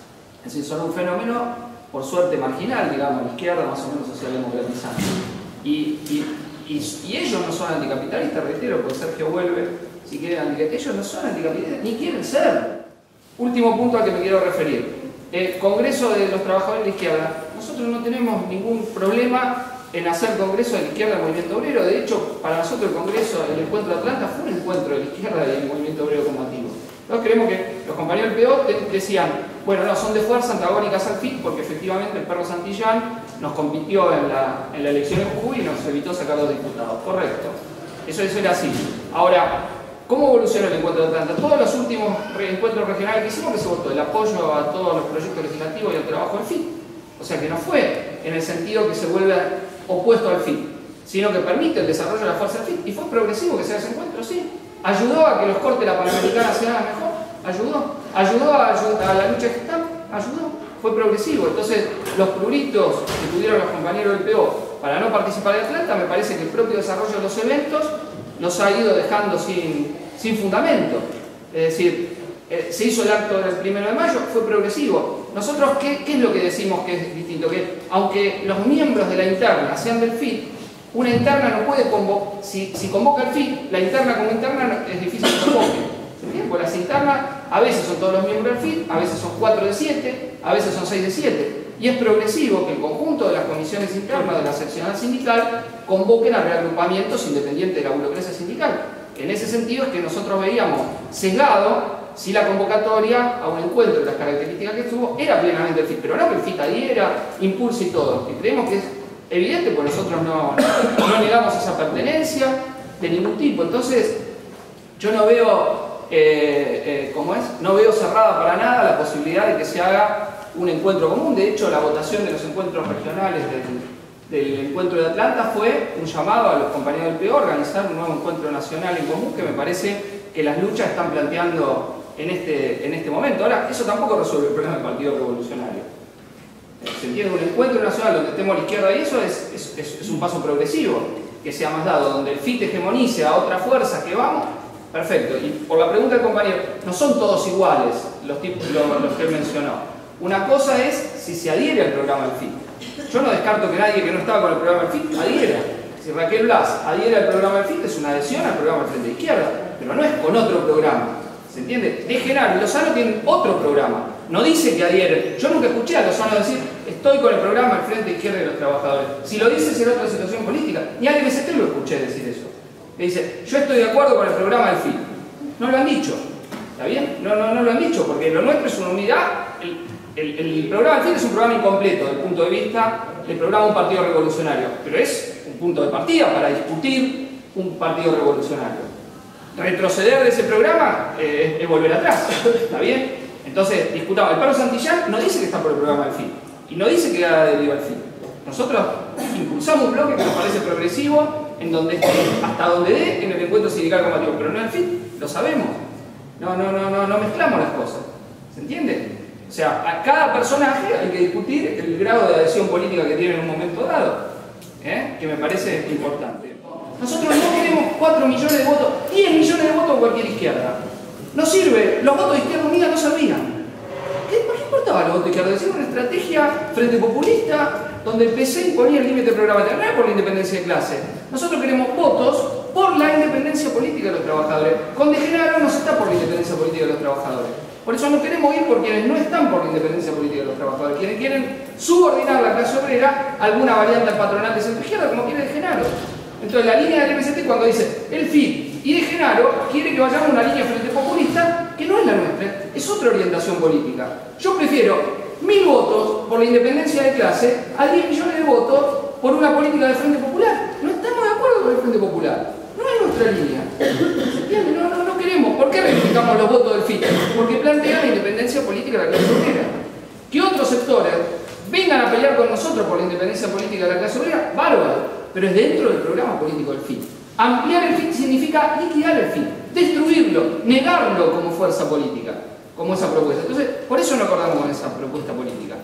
Es decir, son un fenómeno, por suerte, marginal, digamos, a la izquierda, más o menos socialdemocratizante. Y, y, y, y ellos no son anticapitalistas, reitero, porque Sergio vuelve, si quieren anticapitalistas, ellos no son anticapitalistas, ni quieren ser. Último punto al que me quiero referir. El Congreso de los Trabajadores de la Izquierda. Nosotros no tenemos ningún problema en hacer Congreso de la Izquierda del Movimiento Obrero. De hecho, para nosotros el Congreso, el Encuentro de Atlanta, fue un encuentro de la izquierda y el Movimiento Obrero Combativo. Nosotros creemos que los compañeros del P O decían, bueno, no, son de fuerza antagónicas al F I T, porque efectivamente el perro Santillán nos compitió en la, en la elección en Jujuy y nos evitó sacar dos diputados. Correcto. Eso, eso era así. Ahora, ¿cómo evolucionó el encuentro de Atlanta? Todos los últimos encuentros regionales que hicimos, que se votó el apoyo a todos los proyectos legislativos y al trabajo del F I T. O sea que no fue en el sentido que se vuelve opuesto al F I T, sino que permite el desarrollo de la fuerza del F I T. Y fue progresivo que se haga ese encuentro, sí. ¿Ayudó a que los cortes de la Panamericana se hagan mejor? ¿Ayudó? ¿Ayudó a, a la lucha estatal? ¿Ayudó? Fue progresivo. Entonces, los pruritos que tuvieron los compañeros del P O para no participar de Atlanta, me parece que el propio desarrollo de los eventos nos ha ido dejando sin, sin fundamento. Es decir, eh, se hizo el acto del primero de mayo, fue progresivo. Nosotros, ¿qué, ¿qué es lo que decimos que es distinto? Que aunque los miembros de la interna sean del F I T, una interna no puede convocar, si, si convoca el F I T, la interna como interna es difícil que convoque. ¿Se entiende? Porque las internas a veces son todos los miembros del F I T, a veces son cuatro de siete, a veces son seis de siete. Y es progresivo que el conjunto de las comisiones internas de la seccional sindical convoquen a reagrupamientos independientes de la burocracia sindical. En ese sentido es que nosotros veíamos sesgado si la convocatoria a un encuentro de las características que tuvo era plenamente el F I T, pero no que el F I T adhiera, impulse y todo. Y creemos que es evidente, porque nosotros no, no negamos esa pertenencia de ningún tipo. Entonces, yo no veo, eh, eh, ¿cómo es? No veo cerrada para nada la posibilidad de que se haga un encuentro común. De hecho, la votación de los encuentros regionales del, del encuentro de Atlanta fue un llamado a los compañeros del P O a organizar un nuevo encuentro nacional en común, que me parece que las luchas están planteando en este, en este momento. Ahora, eso tampoco resuelve el problema del Partido Revolucionario. Se entiende, un encuentro nacional donde estemos a la izquierda y eso es, es, es, es un paso progresivo, que sea más dado, donde el F I T hegemonice a otras fuerzas que vamos, perfecto. Y por la pregunta del compañero, no son todos iguales los, tipos, los, los que él mencionó. Una cosa es si se adhiere al programa del F I T. Yo no descarto que nadie que no estaba con el programa del F I T adhiera. Si Raquel Blas adhiere al programa del F I T es una adhesión al programa del Frente de Izquierda, pero no es con otro programa. ¿Se entiende? De Genaro y Lozano tienen otro programa. No dice que adhieren. Yo nunca escuché a Lozano decir estoy con el programa del Frente de Izquierda de los Trabajadores. Si lo dice será otra situación política. Ni al M S T lo escuché decir eso. Que dice, yo estoy de acuerdo con el programa del F I T. No lo han dicho. ¿Está bien? No, no, no lo han dicho, porque lo nuestro es una unidad. El, el, el programa del F I T es un programa incompleto desde el punto de vista del programa de un partido revolucionario. Pero es un punto de partida para discutir un partido revolucionario. Retroceder de ese programa eh, es volver atrás. ¿Está bien? Entonces, discutamos. El Perro Santillán no dice que está por el programa del F I T. Y no dice que haga adherido al F I T. Nosotros impulsamos un bloque que nos parece progresivo, en donde hasta donde dé en el encuentro sindical combativo, pero no en el F I T, lo sabemos. No, no, no, no, no mezclamos las cosas. ¿Se entiende? O sea, a cada personaje hay que discutir el grado de adhesión política que tiene en un momento dado, ¿eh? Que me parece importante. Nosotros no queremos cuatro millones de votos, diez millones de votos en cualquier izquierda. No sirve, los votos de Izquierda Unida no servían. ¿Qué, ¿Por qué importaba los votos de izquierda? Decir una estrategia frente populista donde el P C imponía el límite programático, no era por la independencia de clase. Nosotros queremos votos por la independencia política de los trabajadores. Con De Genaro no se está por la independencia política de los trabajadores. Por eso no queremos ir por quienes no están por la independencia política de los trabajadores, quienes quieren subordinar la clase obrera a alguna variante patronal de centro-izquierda, como quiere De Genaro. Entonces la línea del M S T cuando dice el F I T y De Genaro quiere que vayamos a una línea frente populista que no es la nuestra, es otra orientación política. Yo prefiero mil votos por la independencia de clase a diez millones de votos por una política del Frente Popular. No estamos de acuerdo con el Frente Popular. No es nuestra línea. ¿Se entiende? No, no, no queremos. ¿Por qué reivindicamos los votos del F I T? Porque plantea la independencia política de la clase obrera. Que otros sectores vengan a pelear con nosotros por la independencia política de la clase obrera, bárbaro. Pero es dentro del programa político del F I T. Ampliar el F I T significa liquidar el F I T, destruirlo, negarlo como fuerza política, como esa propuesta. Entonces, por eso no acordamos con esa propuesta política.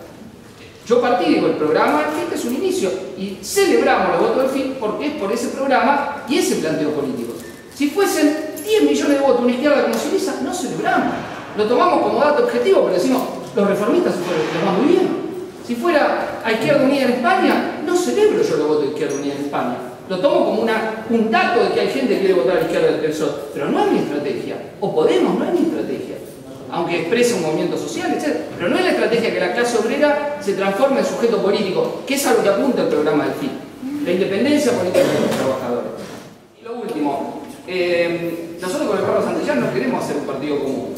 Yo partí, digo, el programa del F I T es un inicio y celebramos los votos del F I T porque es por ese programa y ese planteo político. Si fuesen diez millones de votos una izquierda como Syriza, no celebramos. Lo tomamos como dato objetivo, pero decimos, los reformistas se fueron, les va muy bien. Si fuera a Izquierda Unida en España, no celebro yo los votos de Izquierda Unida en España. Lo tomo como una, un dato de que hay gente que quiere votar a la izquierda del P S O E, pero no es mi estrategia. O Podemos, no es mi estrategia. Aunque exprese un movimiento social, etcétera. Pero no es la estrategia que la clase obrera se transforme en sujeto político, que es a lo que apunta el programa del F I T. La independencia política de los trabajadores. Y lo último, eh, nosotros con el Perro Santillán no queremos hacer un partido común.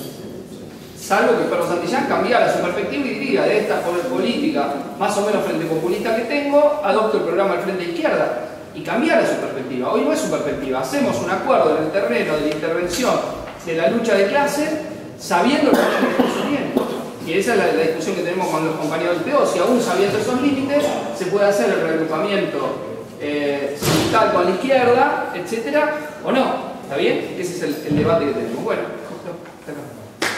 Salvo que el Perro Santillán cambiara su perspectiva y diría, de esta política más o menos frente populista que tengo, adopto el programa del Frente de Izquierda y cambiara su perspectiva. Hoy no es su perspectiva, hacemos un acuerdo en el terreno de la intervención de la lucha de clase sabiendo que hay un discurso bien. Y esa es la, la discusión que tenemos con los compañeros del P O, si aún sabiendo esos límites se puede hacer el reagrupamiento eh, sindical con la izquierda, etcétera, o no. ¿Está bien? Ese es el, el debate que tenemos. Bueno, hasta acá.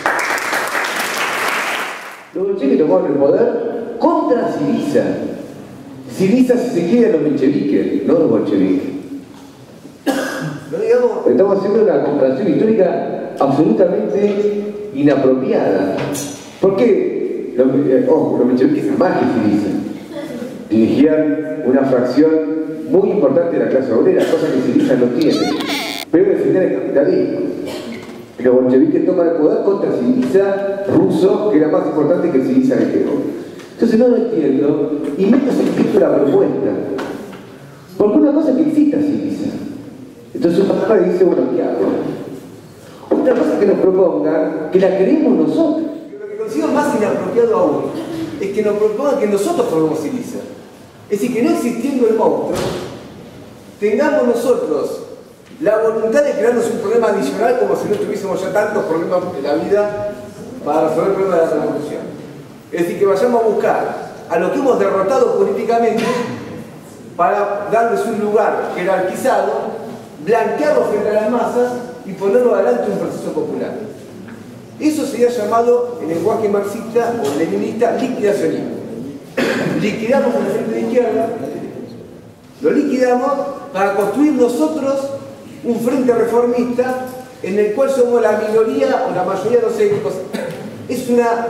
Los bolcheviques tomaron el poder contra Syriza. Syriza, si se quiere, los mencheviques, no los bolcheviques. No digamos, estamos haciendo una comparación histórica absolutamente inapropiada. ¿Por qué? Los, eh, ojo, los mencheviques son más que Syriza. Dirigían una fracción muy importante de la clase obrera, cosa que Syriza no tiene. Pero defender el capitalismo. Los bolcheviques toman el poder contra Syriza ruso, que era más importante que el Syriza griego. Entonces no lo entiendo, y menos entiendo la propuesta. Porque una cosa es que exista Syriza. Entonces un papá dice, bueno, ¿qué hago? Otra cosa que nos propongan, que la queremos nosotros. Lo que consigo más inapropiado aún, es que nos propongan que nosotros formemos Syriza. Es decir, que no existiendo el monstruo, tengamos nosotros la voluntad de crearnos un problema adicional como si no tuviésemos ya tantos problemas en la vida para resolver el problema de la revolución. Es decir, que vayamos a buscar a lo que hemos derrotado políticamente para darles un lugar jerarquizado, blanquearlo frente a las masas y ponerlo adelante un proceso popular. Eso sería llamado, en lenguaje marxista o leninista, liquidacionismo. Liquidamos el frente de izquierda, lo liquidamos para construir nosotros un frente reformista en el cual somos la minoría o la mayoría, no sé qué cosa. Es una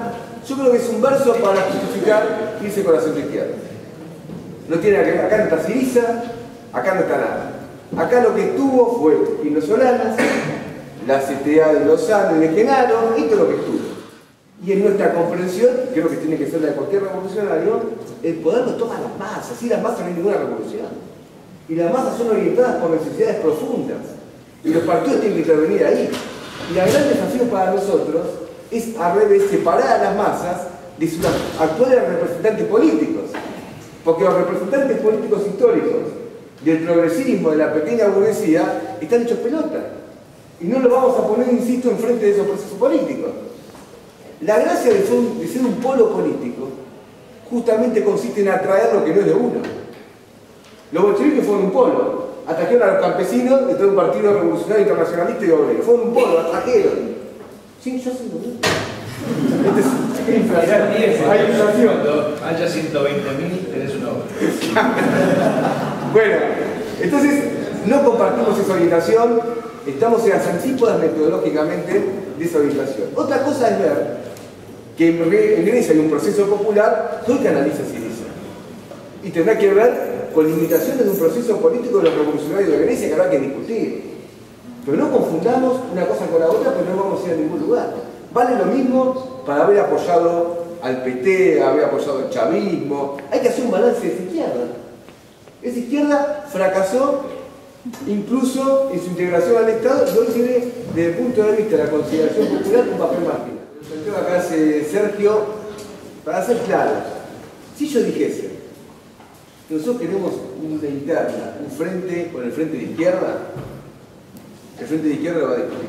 yo creo que es un verso para justificar irse con la centro-izquierda. No tiene que ver, acá no está Syriza, acá no está nada. Acá lo que estuvo fue Pino Solanas, la C T A de Lozano y de Genaro, esto es lo que estuvo. Y en nuestra comprensión, creo que tiene que ser la de cualquier revolucionario, el poder lo toman las masas, y las masas no hay ninguna revolución. Y las masas son orientadas por necesidades profundas. Y los partidos tienen que intervenir ahí. Y el gran desafío para nosotros es al revés, separar a las masas de sus actuales representantes políticos. Porque los representantes políticos históricos del progresismo, de la pequeña burguesía, están hechos pelota. Y no los vamos a poner, insisto, enfrente de esos procesos políticos. La gracia de ser, un, de ser un polo político justamente consiste en atraer lo que no es de uno. Los bolcheviques fueron un polo. Atacaron a los campesinos de todo un partido revolucionario internacionalista y obrero. Fueron un polo, atrajeron. Sí, yo soy lo mismo. Hay inflación. Hay inflación. Cuando haya ciento veinte mil, tenés una obra. Bueno, entonces no compartimos esa orientación, estamos en las antípodas metodológicamente de esa orientación. Otra cosa es ver que en Grecia hay un proceso popular que hoy canaliza Syriza. Y tendrá que ver con limitaciones de un proceso político de los revolucionarios de Grecia que habrá que discutir. Pero no confundamos una cosa con la otra, porque no vamos a ir a ningún lugar. Vale lo mismo para haber apoyado al P T, haber apoyado al chavismo. Hay que hacer un balance de esa izquierda. Esa izquierda fracasó incluso en su integración al Estado y hoy tiene, desde el punto de vista de la consideración popular, un papel marginal. Lo planteó acá hace Sergio, para ser claros, si yo dijese que nosotros queremos una interna, un frente con el frente de izquierda, el frente de izquierda lo va a discutir.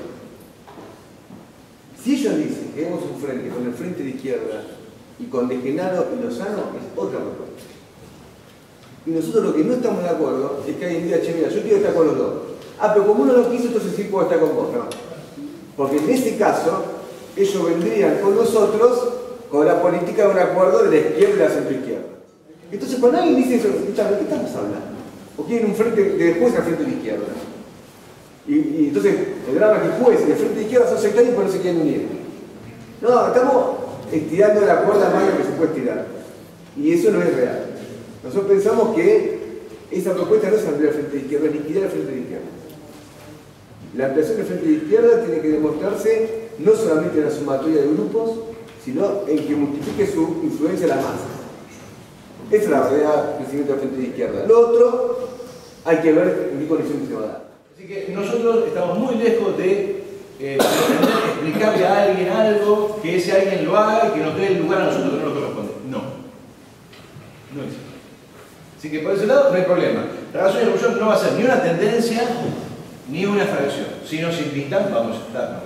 Si ellos dicen que queremos un frente con el frente de izquierda y con De Genaro y Lozano, es otra propuesta. Y nosotros lo que no estamos de acuerdo es que hoy en día, che, mira, yo quiero estar con los dos. Ah, pero como uno lo quiso, entonces sí puedo estar con vos. No. Porque en ese caso, ellos vendrían con nosotros con la política de un acuerdo de la izquierda y la centroizquierda. Entonces, cuando alguien dice eso, ¿de qué estamos hablando? ¿O quieren un frente de juez al frente de la izquierda? Y, y entonces, el drama es que el juez y el frente de izquierda son sectarios pero no se quieren unir. No, estamos estirando la cuerda más de lo que se puede estirar. Y eso no es real. Nosotros pensamos que esa propuesta no es ampliar el frente de izquierda, es liquidar el frente de izquierda. La ampliación del frente de izquierda tiene que demostrarse no solamente en la sumatoria de grupos, sino en que multiplique su influencia en las masas. Esa es la verdadera crecimiento del frente de izquierda. Lo otro, hay que ver en qué condiciones se va a dar. Así que nosotros estamos muy lejos de eh, pretender explicarle a alguien algo, que ese alguien lo haga y que nos dé el lugar a nosotros que no nos corresponde. No. No es. Así que por ese lado no hay problema. La razón y revolución no va a ser ni una tendencia ni una fracción. Si nos invitan, vamos a estar.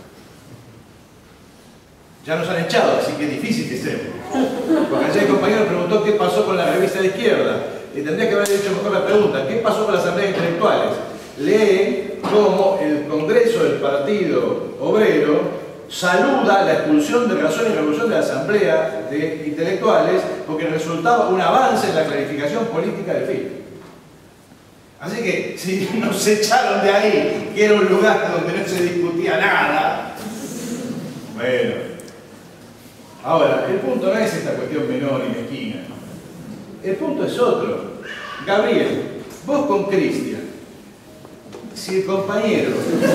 Ya nos han echado, así que es difícil que estemos. Porque ayer el compañero preguntó qué pasó con la revista de izquierda. Y tendría que haber hecho mejor la pregunta: ¿qué pasó con las asambleas intelectuales? Lee cómo el Congreso del Partido Obrero saluda la expulsión de Razón y Revolución de la Asamblea de Intelectuales porque resultaba un avance en la clarificación política del F I P. Así que si nos echaron de ahí, que era un lugar donde no se discutía nada, bueno. Ahora, el punto no es esta cuestión menor y mezquina. El punto es otro. Gabriel, vos con Cristian, si el compañero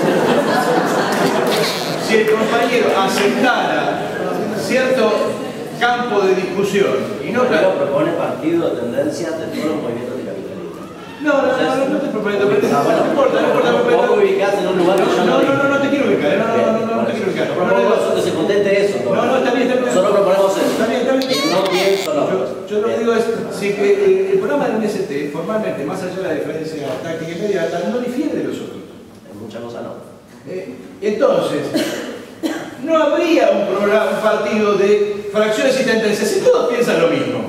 si el compañero aceptara cierto campo de discusión y no Pero propone partido de tendencia de todos los movimientos de capitalistas. no, no, no, no, no te proponiendo, pero Ah, bueno, no importa, no importa, no vos importa. me ubicás en un lugar que yo No, no no, no, no te quiero ubicar, no, no, no, no, no te quiero ubicar. No proponemos que se contente eso. No, no, está bien, está bien. Solo proponemos eso. Está bien, está bien. Y no pienso no. Yo, yo lo que digo es, si que eh, el programa del M S T, formalmente, más allá de la diferencia táctica y inmediata, no difiere de los otros. En muchas cosas no. Eh, entonces, no habría un programa, un partido de fracciones y tendencias si todos piensan lo mismo.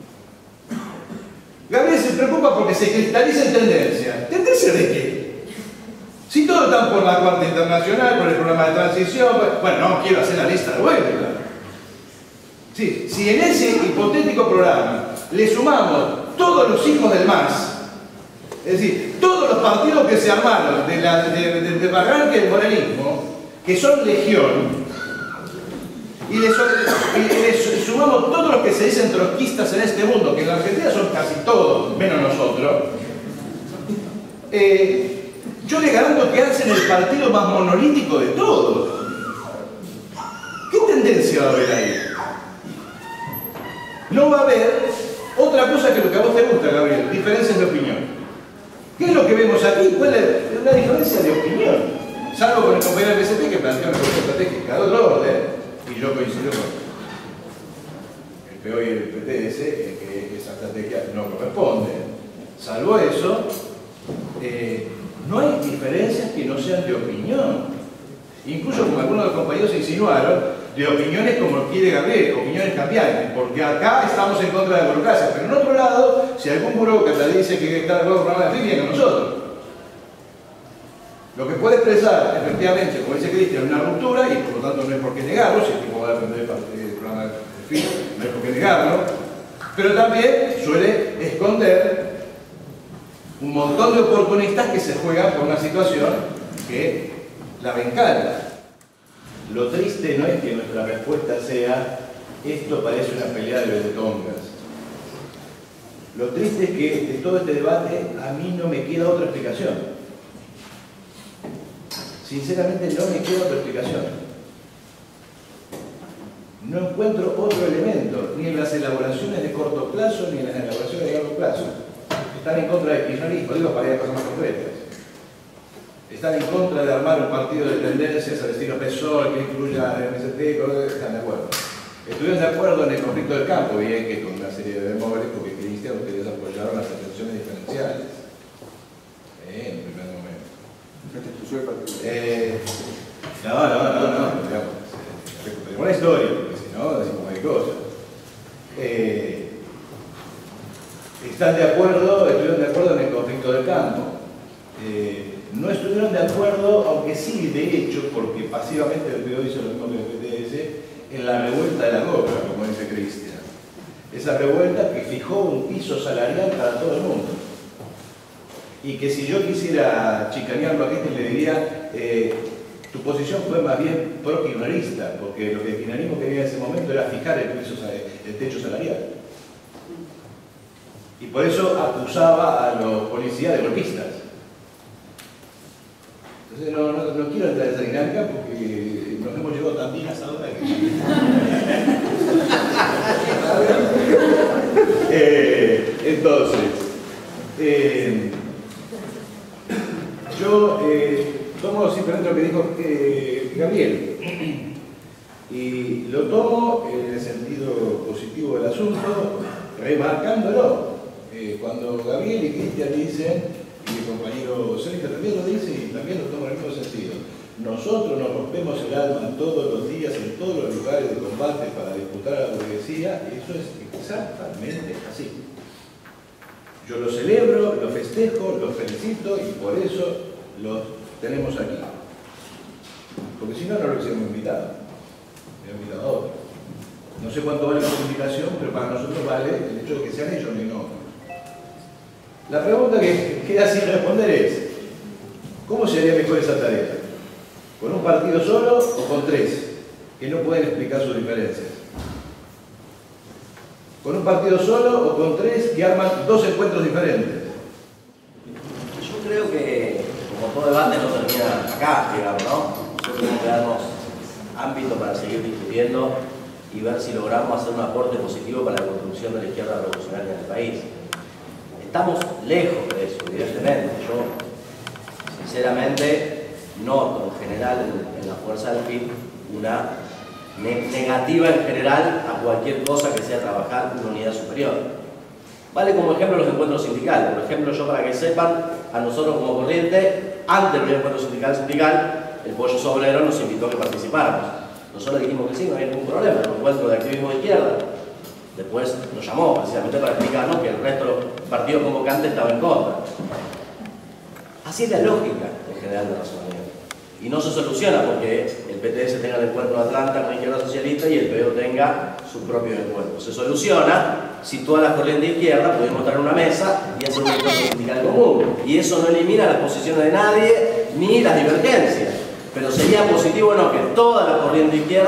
Gabriel se preocupa porque se cristaliza en tendencia. ¿Tendencia de qué? Si todos están por la Cuarta Internacional, por el programa de transición, bueno, no quiero hacer la lista de vuelta. Sí, si en ese hipotético programa le sumamos todos los hijos del M A S, es decir, todos los partidos que se armaron de la, de, de, de Barranca y del morenismo, que son legión, y le, y le sumamos todos los que se dicen trotskistas en este mundo, que en la Argentina son casi todos, menos nosotros, eh, yo le garanto que hacen el partido más monolítico de todos. ¿Qué tendencia va a haber ahí? No va a haber otra cosa que lo que a vos te gusta, Gabriel, diferencias de opinión. ¿Qué es lo que vemos aquí? ¿Cuál es una diferencia de opinión? Salvo con el compañero del P S P que plantea una cuestión estratégica de otro orden, y yo coincido con el P O y el P T S en que esa estrategia no corresponde. Salvo eso, eh, no hay diferencias que no sean de opinión. Incluso como algunos de los compañeros se insinuaron, de opiniones como quiere Gabriel, opiniones cambiantes, porque acá estamos en contra de la burocracia, pero en otro lado, si algún burócrata dice que está de acuerdo con el programa de F I, viene con nosotros. Lo que puede expresar, efectivamente, como dice Cristian, una ruptura, y por lo tanto no hay por qué negarlo, si el tipo va a defender el programa de F I, no hay por qué negarlo, pero también suele esconder un montón de oportunistas que se juegan por una situación que la ven cara. Lo triste no es que nuestra respuesta sea esto parece una pelea de betongas. Lo triste es que de todo este debate a mí no me queda otra explicación. Sinceramente no me queda otra explicación. No encuentro otro elemento, ni en las elaboraciones de corto plazo, ni en las elaboraciones de largo plazo. Están en contra del kirchnerismo, digo para ir a cosas más concretas. Están en contra de armar un partido de tendencias al estilo P SOE que incluya a M S T, están de acuerdo. Estuvieron de acuerdo en el conflicto del campo, bien que con una serie de demócratas, porque Cristian ustedes apoyaron las atenciones diferenciales. Eh, en el primer momento. Eh, no, no, no, no, digamos, recuperemos la historia, porque si no, decimos hay cosas. Eh, están de acuerdo, estuvieron de acuerdo en el conflicto del campo. Eh, No estuvieron de acuerdo, aunque sí, de hecho, porque pasivamente el P O hizo lo mismo que el P T S, en la revuelta de la gorra, como dice Cristian. Esa revuelta que fijó un piso salarial para todo el mundo. Y que si yo quisiera chicanearlo a Cristian, le diría, eh, tu posición fue más bien pro-kirchnerista, porque lo que el kirchnerismo quería en ese momento era fijar el, piso, el techo salarial. Y por eso acusaba a los policías de golpistas. Entonces no, no, no quiero entrar en esa dinámica porque nos hemos llegado tan bien hasta ahora que... eh, entonces, eh, yo eh, tomo simplemente lo que dijo eh, Gabriel y lo tomo en el sentido positivo del asunto, remarcándolo. Eh, cuando Gabriel y Cristian dicen, y el compañero Sergio también lo dice y también lo toma en el mismo sentido. Nosotros nos rompemos el alma todos los días en todos los lugares de combate para disputar a la burguesía, y eso es exactamente así. Yo lo celebro, lo festejo, lo felicito y por eso los tenemos aquí. Porque si no, no lo hubiésemos invitado. Me han invitado a otros. No sé cuánto vale la invitación, pero para nosotros vale el hecho de que sean ellos y no otros. La pregunta que queda sin responder es, ¿cómo se haría mejor esa tarea? ¿Con un partido solo o con tres? Que no pueden explicar sus diferencias. ¿Con un partido solo o con tres que arman dos encuentros diferentes? Yo creo que, como todo debate, no termina acá, digamos, ¿no? Nosotros tenemos que darnos ámbito para seguir discutiendo y ver si logramos hacer un aporte positivo para la construcción de la izquierda revolucionaria en el país. Estamos lejos de eso, evidentemente. Yo, sinceramente, noto en general en, en la fuerza del P I B una ne negativa en general a cualquier cosa que sea trabajar una unidad superior. Vale como ejemplo los encuentros sindicales. Por ejemplo, yo para que sepan, a nosotros como corriente, antes del encuentro sindical sindical, el Pollo Obrero nos invitó a que participáramos. Nosotros dijimos que sí, no había ningún problema, un encuentro de activismo de izquierda. Después nos llamó precisamente para explicarnos que el resto de los partidos convocantes estaban en contra. Así es la lógica en general de razonamiento. Y no se soluciona porque el P T S tenga el encuentro de Atlanta con la izquierda socialista y el P O tenga su propio encuentro. Se soluciona si todas las corrientes de izquierda pudimos estar en una mesa y hacer un encuentro sindical común. Y eso no elimina las posiciones de nadie ni las divergencias. Pero sería positivo no que todas las corrientes de izquierda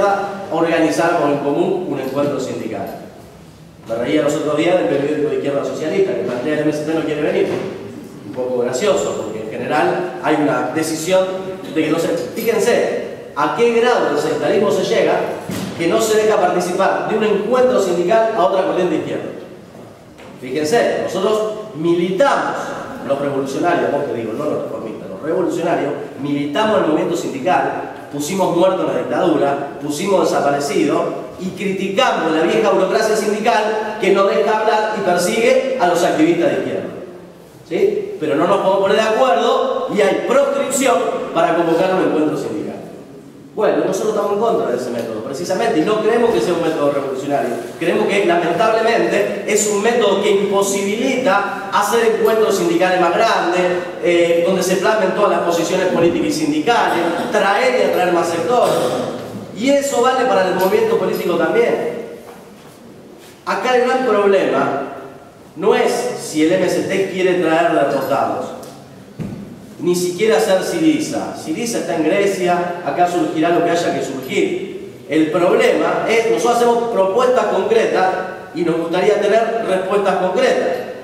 organizáramos en común un encuentro sindical. Me reía los otros días del periódico de Izquierda Socialista que plantea que el M S T no quiere venir. Un poco gracioso, porque en general hay una decisión de que no se... Fíjense a qué grado del sectarismo se llega que no se deja participar de un encuentro sindical a otra corriente izquierda. Fíjense, nosotros militamos, los revolucionarios, vos te digo, no los reformistas, los revolucionarios, militamos en el movimiento sindical, pusimos muertos en la dictadura, pusimos desaparecidos y criticamos la vieja burocracia sindical que no deja hablar y persigue a los activistas de izquierda. ¿Sí? Pero no nos podemos poner de acuerdo y hay proscripción para convocar un encuentro sindical. Bueno, nosotros estamos en contra de ese método, precisamente, y no creemos que sea un método revolucionario. Creemos que, lamentablemente, es un método que imposibilita hacer encuentros sindicales más grandes, eh, donde se plasmen todas las posiciones políticas y sindicales, traer y atraer más sectores. Y eso vale para el movimiento político también. Acá el gran problema no es si el M S T quiere traer derrotados, ni siquiera hacer Syriza. Syriza está en Grecia, acá surgirá lo que haya que surgir. El problema es, nosotros hacemos propuestas concretas y nos gustaría tener respuestas concretas.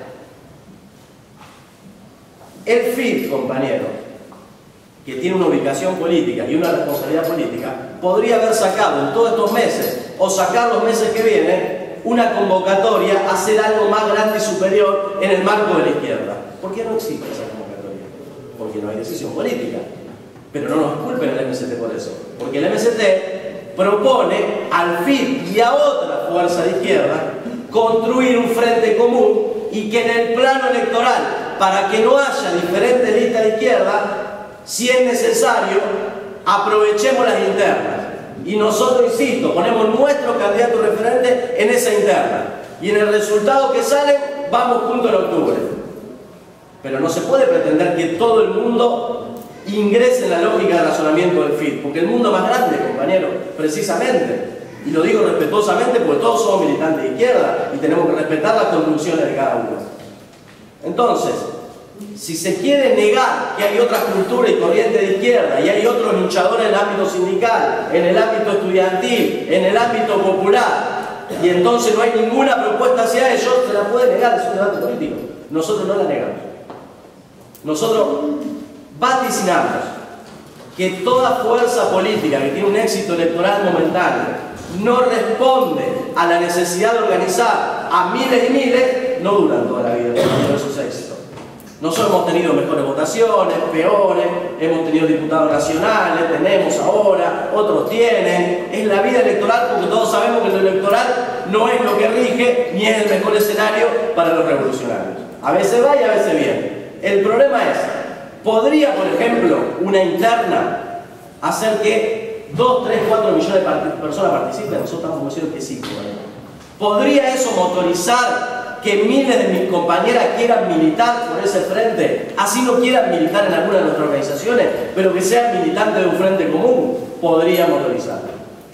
El F I P, compañero, que tiene una ubicación política y una responsabilidad política, podría haber sacado en todos estos meses, o sacar los meses que vienen, una convocatoria a hacer algo más grande y superior en el marco de la izquierda. ¿Por qué no existe esa convocatoria? Porque no hay decisión política. Pero no nos culpen al M S T por eso. Porque el M S T propone al F I P y a otra fuerza de izquierda construir un frente común y que en el plano electoral, para que no haya diferentes listas de izquierda, si es necesario, aprovechemos las internas. Y nosotros, insisto, ponemos nuestro candidato referente en esa interna. Y en el resultado que sale, vamos juntos en octubre. Pero no se puede pretender que todo el mundo ingrese en la lógica de razonamiento del F I P, porque el mundo es más grande, compañero, precisamente. Y lo digo respetuosamente porque todos somos militantes de izquierda y tenemos que respetar las conclusiones de cada uno. Entonces, si se quiere negar que hay otra cultura y corriente de izquierda y hay otros luchadores en el ámbito sindical, en el ámbito estudiantil, en el ámbito popular, y entonces no hay ninguna propuesta hacia ellos, se la puede negar, es un debate político. Nosotros no la negamos. Nosotros vaticinamos que toda fuerza política que tiene un éxito electoral momentáneo no responde a la necesidad de organizar a miles y miles, no duran toda la vida con esos éxitos. Nosotros hemos tenido mejores votaciones, peores, hemos tenido diputados nacionales, tenemos ahora, otros tienen. Es la vida electoral porque todos sabemos que lo electoral no es lo que rige ni es el mejor escenario para los revolucionarios. A veces va y a veces viene. El problema es, ¿podría, por ejemplo, una interna hacer que dos, tres, cuatro millones de personas participen? Nosotros estamos convencidos que sí. ¿Podría eso motorizar que miles de mis compañeras quieran militar por ese frente? Así no quieran militar en alguna de nuestras organizaciones, pero que sean militantes de un frente común. Podría motorizarlo.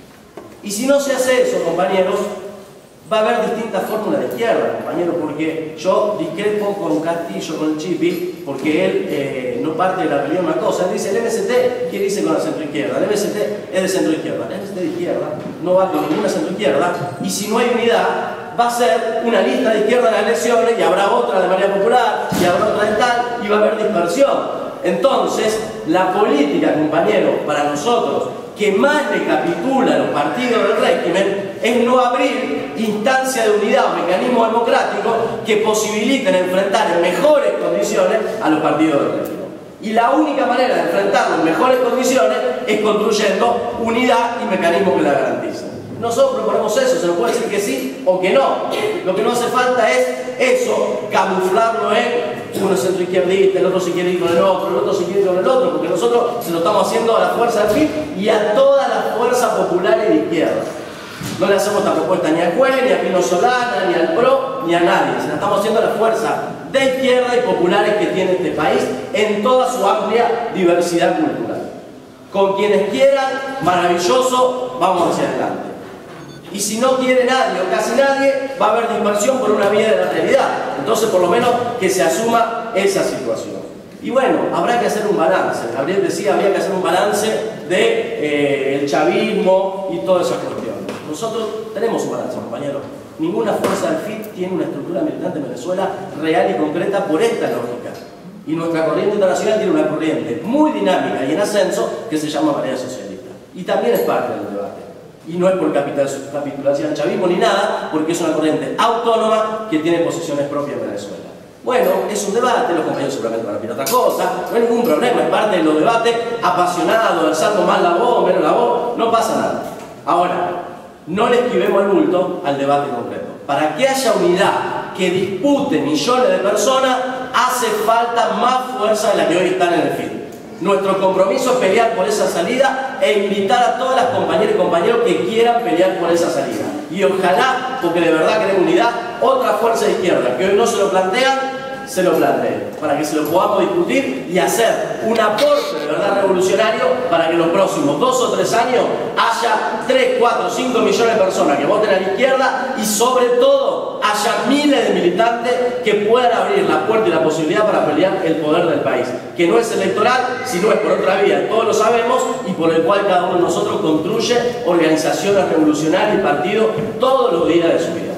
Y si no se hace eso, compañeros, va a haber distintas fórmulas de izquierda, compañero, porque yo discrepo con Castillo, con el Chipi, porque él eh, no parte de la realidad de una cosa. Él dice, el M S T, ¿qué dice con la centroizquierda? El M S T es de centroizquierda. El M S T de izquierda no va con ninguna centroizquierda, y si no hay unidad, va a ser una lista de izquierda en las elecciones, y habrá otra de manera popular, y habrá otra de tal, y va a haber dispersión. Entonces, la política, compañero, para nosotros, que más le capitula a los partidos del régimen, es no abrir instancias de unidad o mecanismos democráticos que posibiliten enfrentar en mejores condiciones a los partidos del régimen. Y la única manera de enfrentarlo en mejores condiciones es construyendo unidad y mecanismos que la garanticen. Nosotros proponemos eso, se nos puede decir que sí o que no. Lo que no hace falta es eso, camuflarlo en uno es centroizquierdista, el otro se quiere ir con el otro, el otro se quiere ir con el otro, porque nosotros se lo estamos haciendo a la fuerza del F I P y a todas las fuerzas populares de izquierda. No le hacemos esta propuesta ni a Cue, ni a Pino Solana, ni al P R O, ni a nadie. Se la estamos haciendo a la fuerza de izquierda y populares que tiene este país en toda su amplia diversidad cultural. Con quienes quieran, maravilloso, vamos hacia adelante. Y si no quiere nadie o casi nadie, va a haber dispersión por una vía de la realidad. Entonces, por lo menos, que se asuma esa situación. Y bueno, habrá que hacer un balance. Gabriel decía, habría que hacer un balance de eh, el chavismo y todas esas cuestiones. Nosotros tenemos un balance, compañeros. Ninguna fuerza del F I T tiene una estructura militante en Venezuela real y concreta por esta lógica. Y nuestra corriente internacional tiene una corriente muy dinámica y en ascenso que se llama Marea Socialista. Y también es parte del debate. Y no es por capitulación al chavismo ni nada, porque es una corriente autónoma que tiene posiciones propias en Venezuela. Bueno, es un debate, los compañeros seguramente van a opinar otra cosa, no hay ningún problema, es parte de los debates apasionados, alzando más la voz, menos la voz, no pasa nada. Ahora, no le esquivemos el bulto al debate concreto. Para que haya unidad que dispute millones de personas, hace falta más fuerza de la que hoy están en el F I T. Nuestro compromiso es pelear por esa salida e invitar a todas las compañeras y compañeros que quieran pelear por esa salida. Y ojalá, porque de verdad queremos unidad, otra fuerza de izquierda que hoy no se lo plantean, se lo planteen, para que se lo podamos discutir y hacer un aporte de verdad revolucionario para que en los próximos dos o tres años haya tres, cuatro, cinco millones de personas que voten a la izquierda y sobre todo haya miles de militantes que puedan abrir la puerta y la posibilidad para pelear el poder del país, que no es electoral, sino es por otra vía, todos lo sabemos, y por el cual cada uno de nosotros construye organizaciones revolucionarias y partidos todos los días de su vida.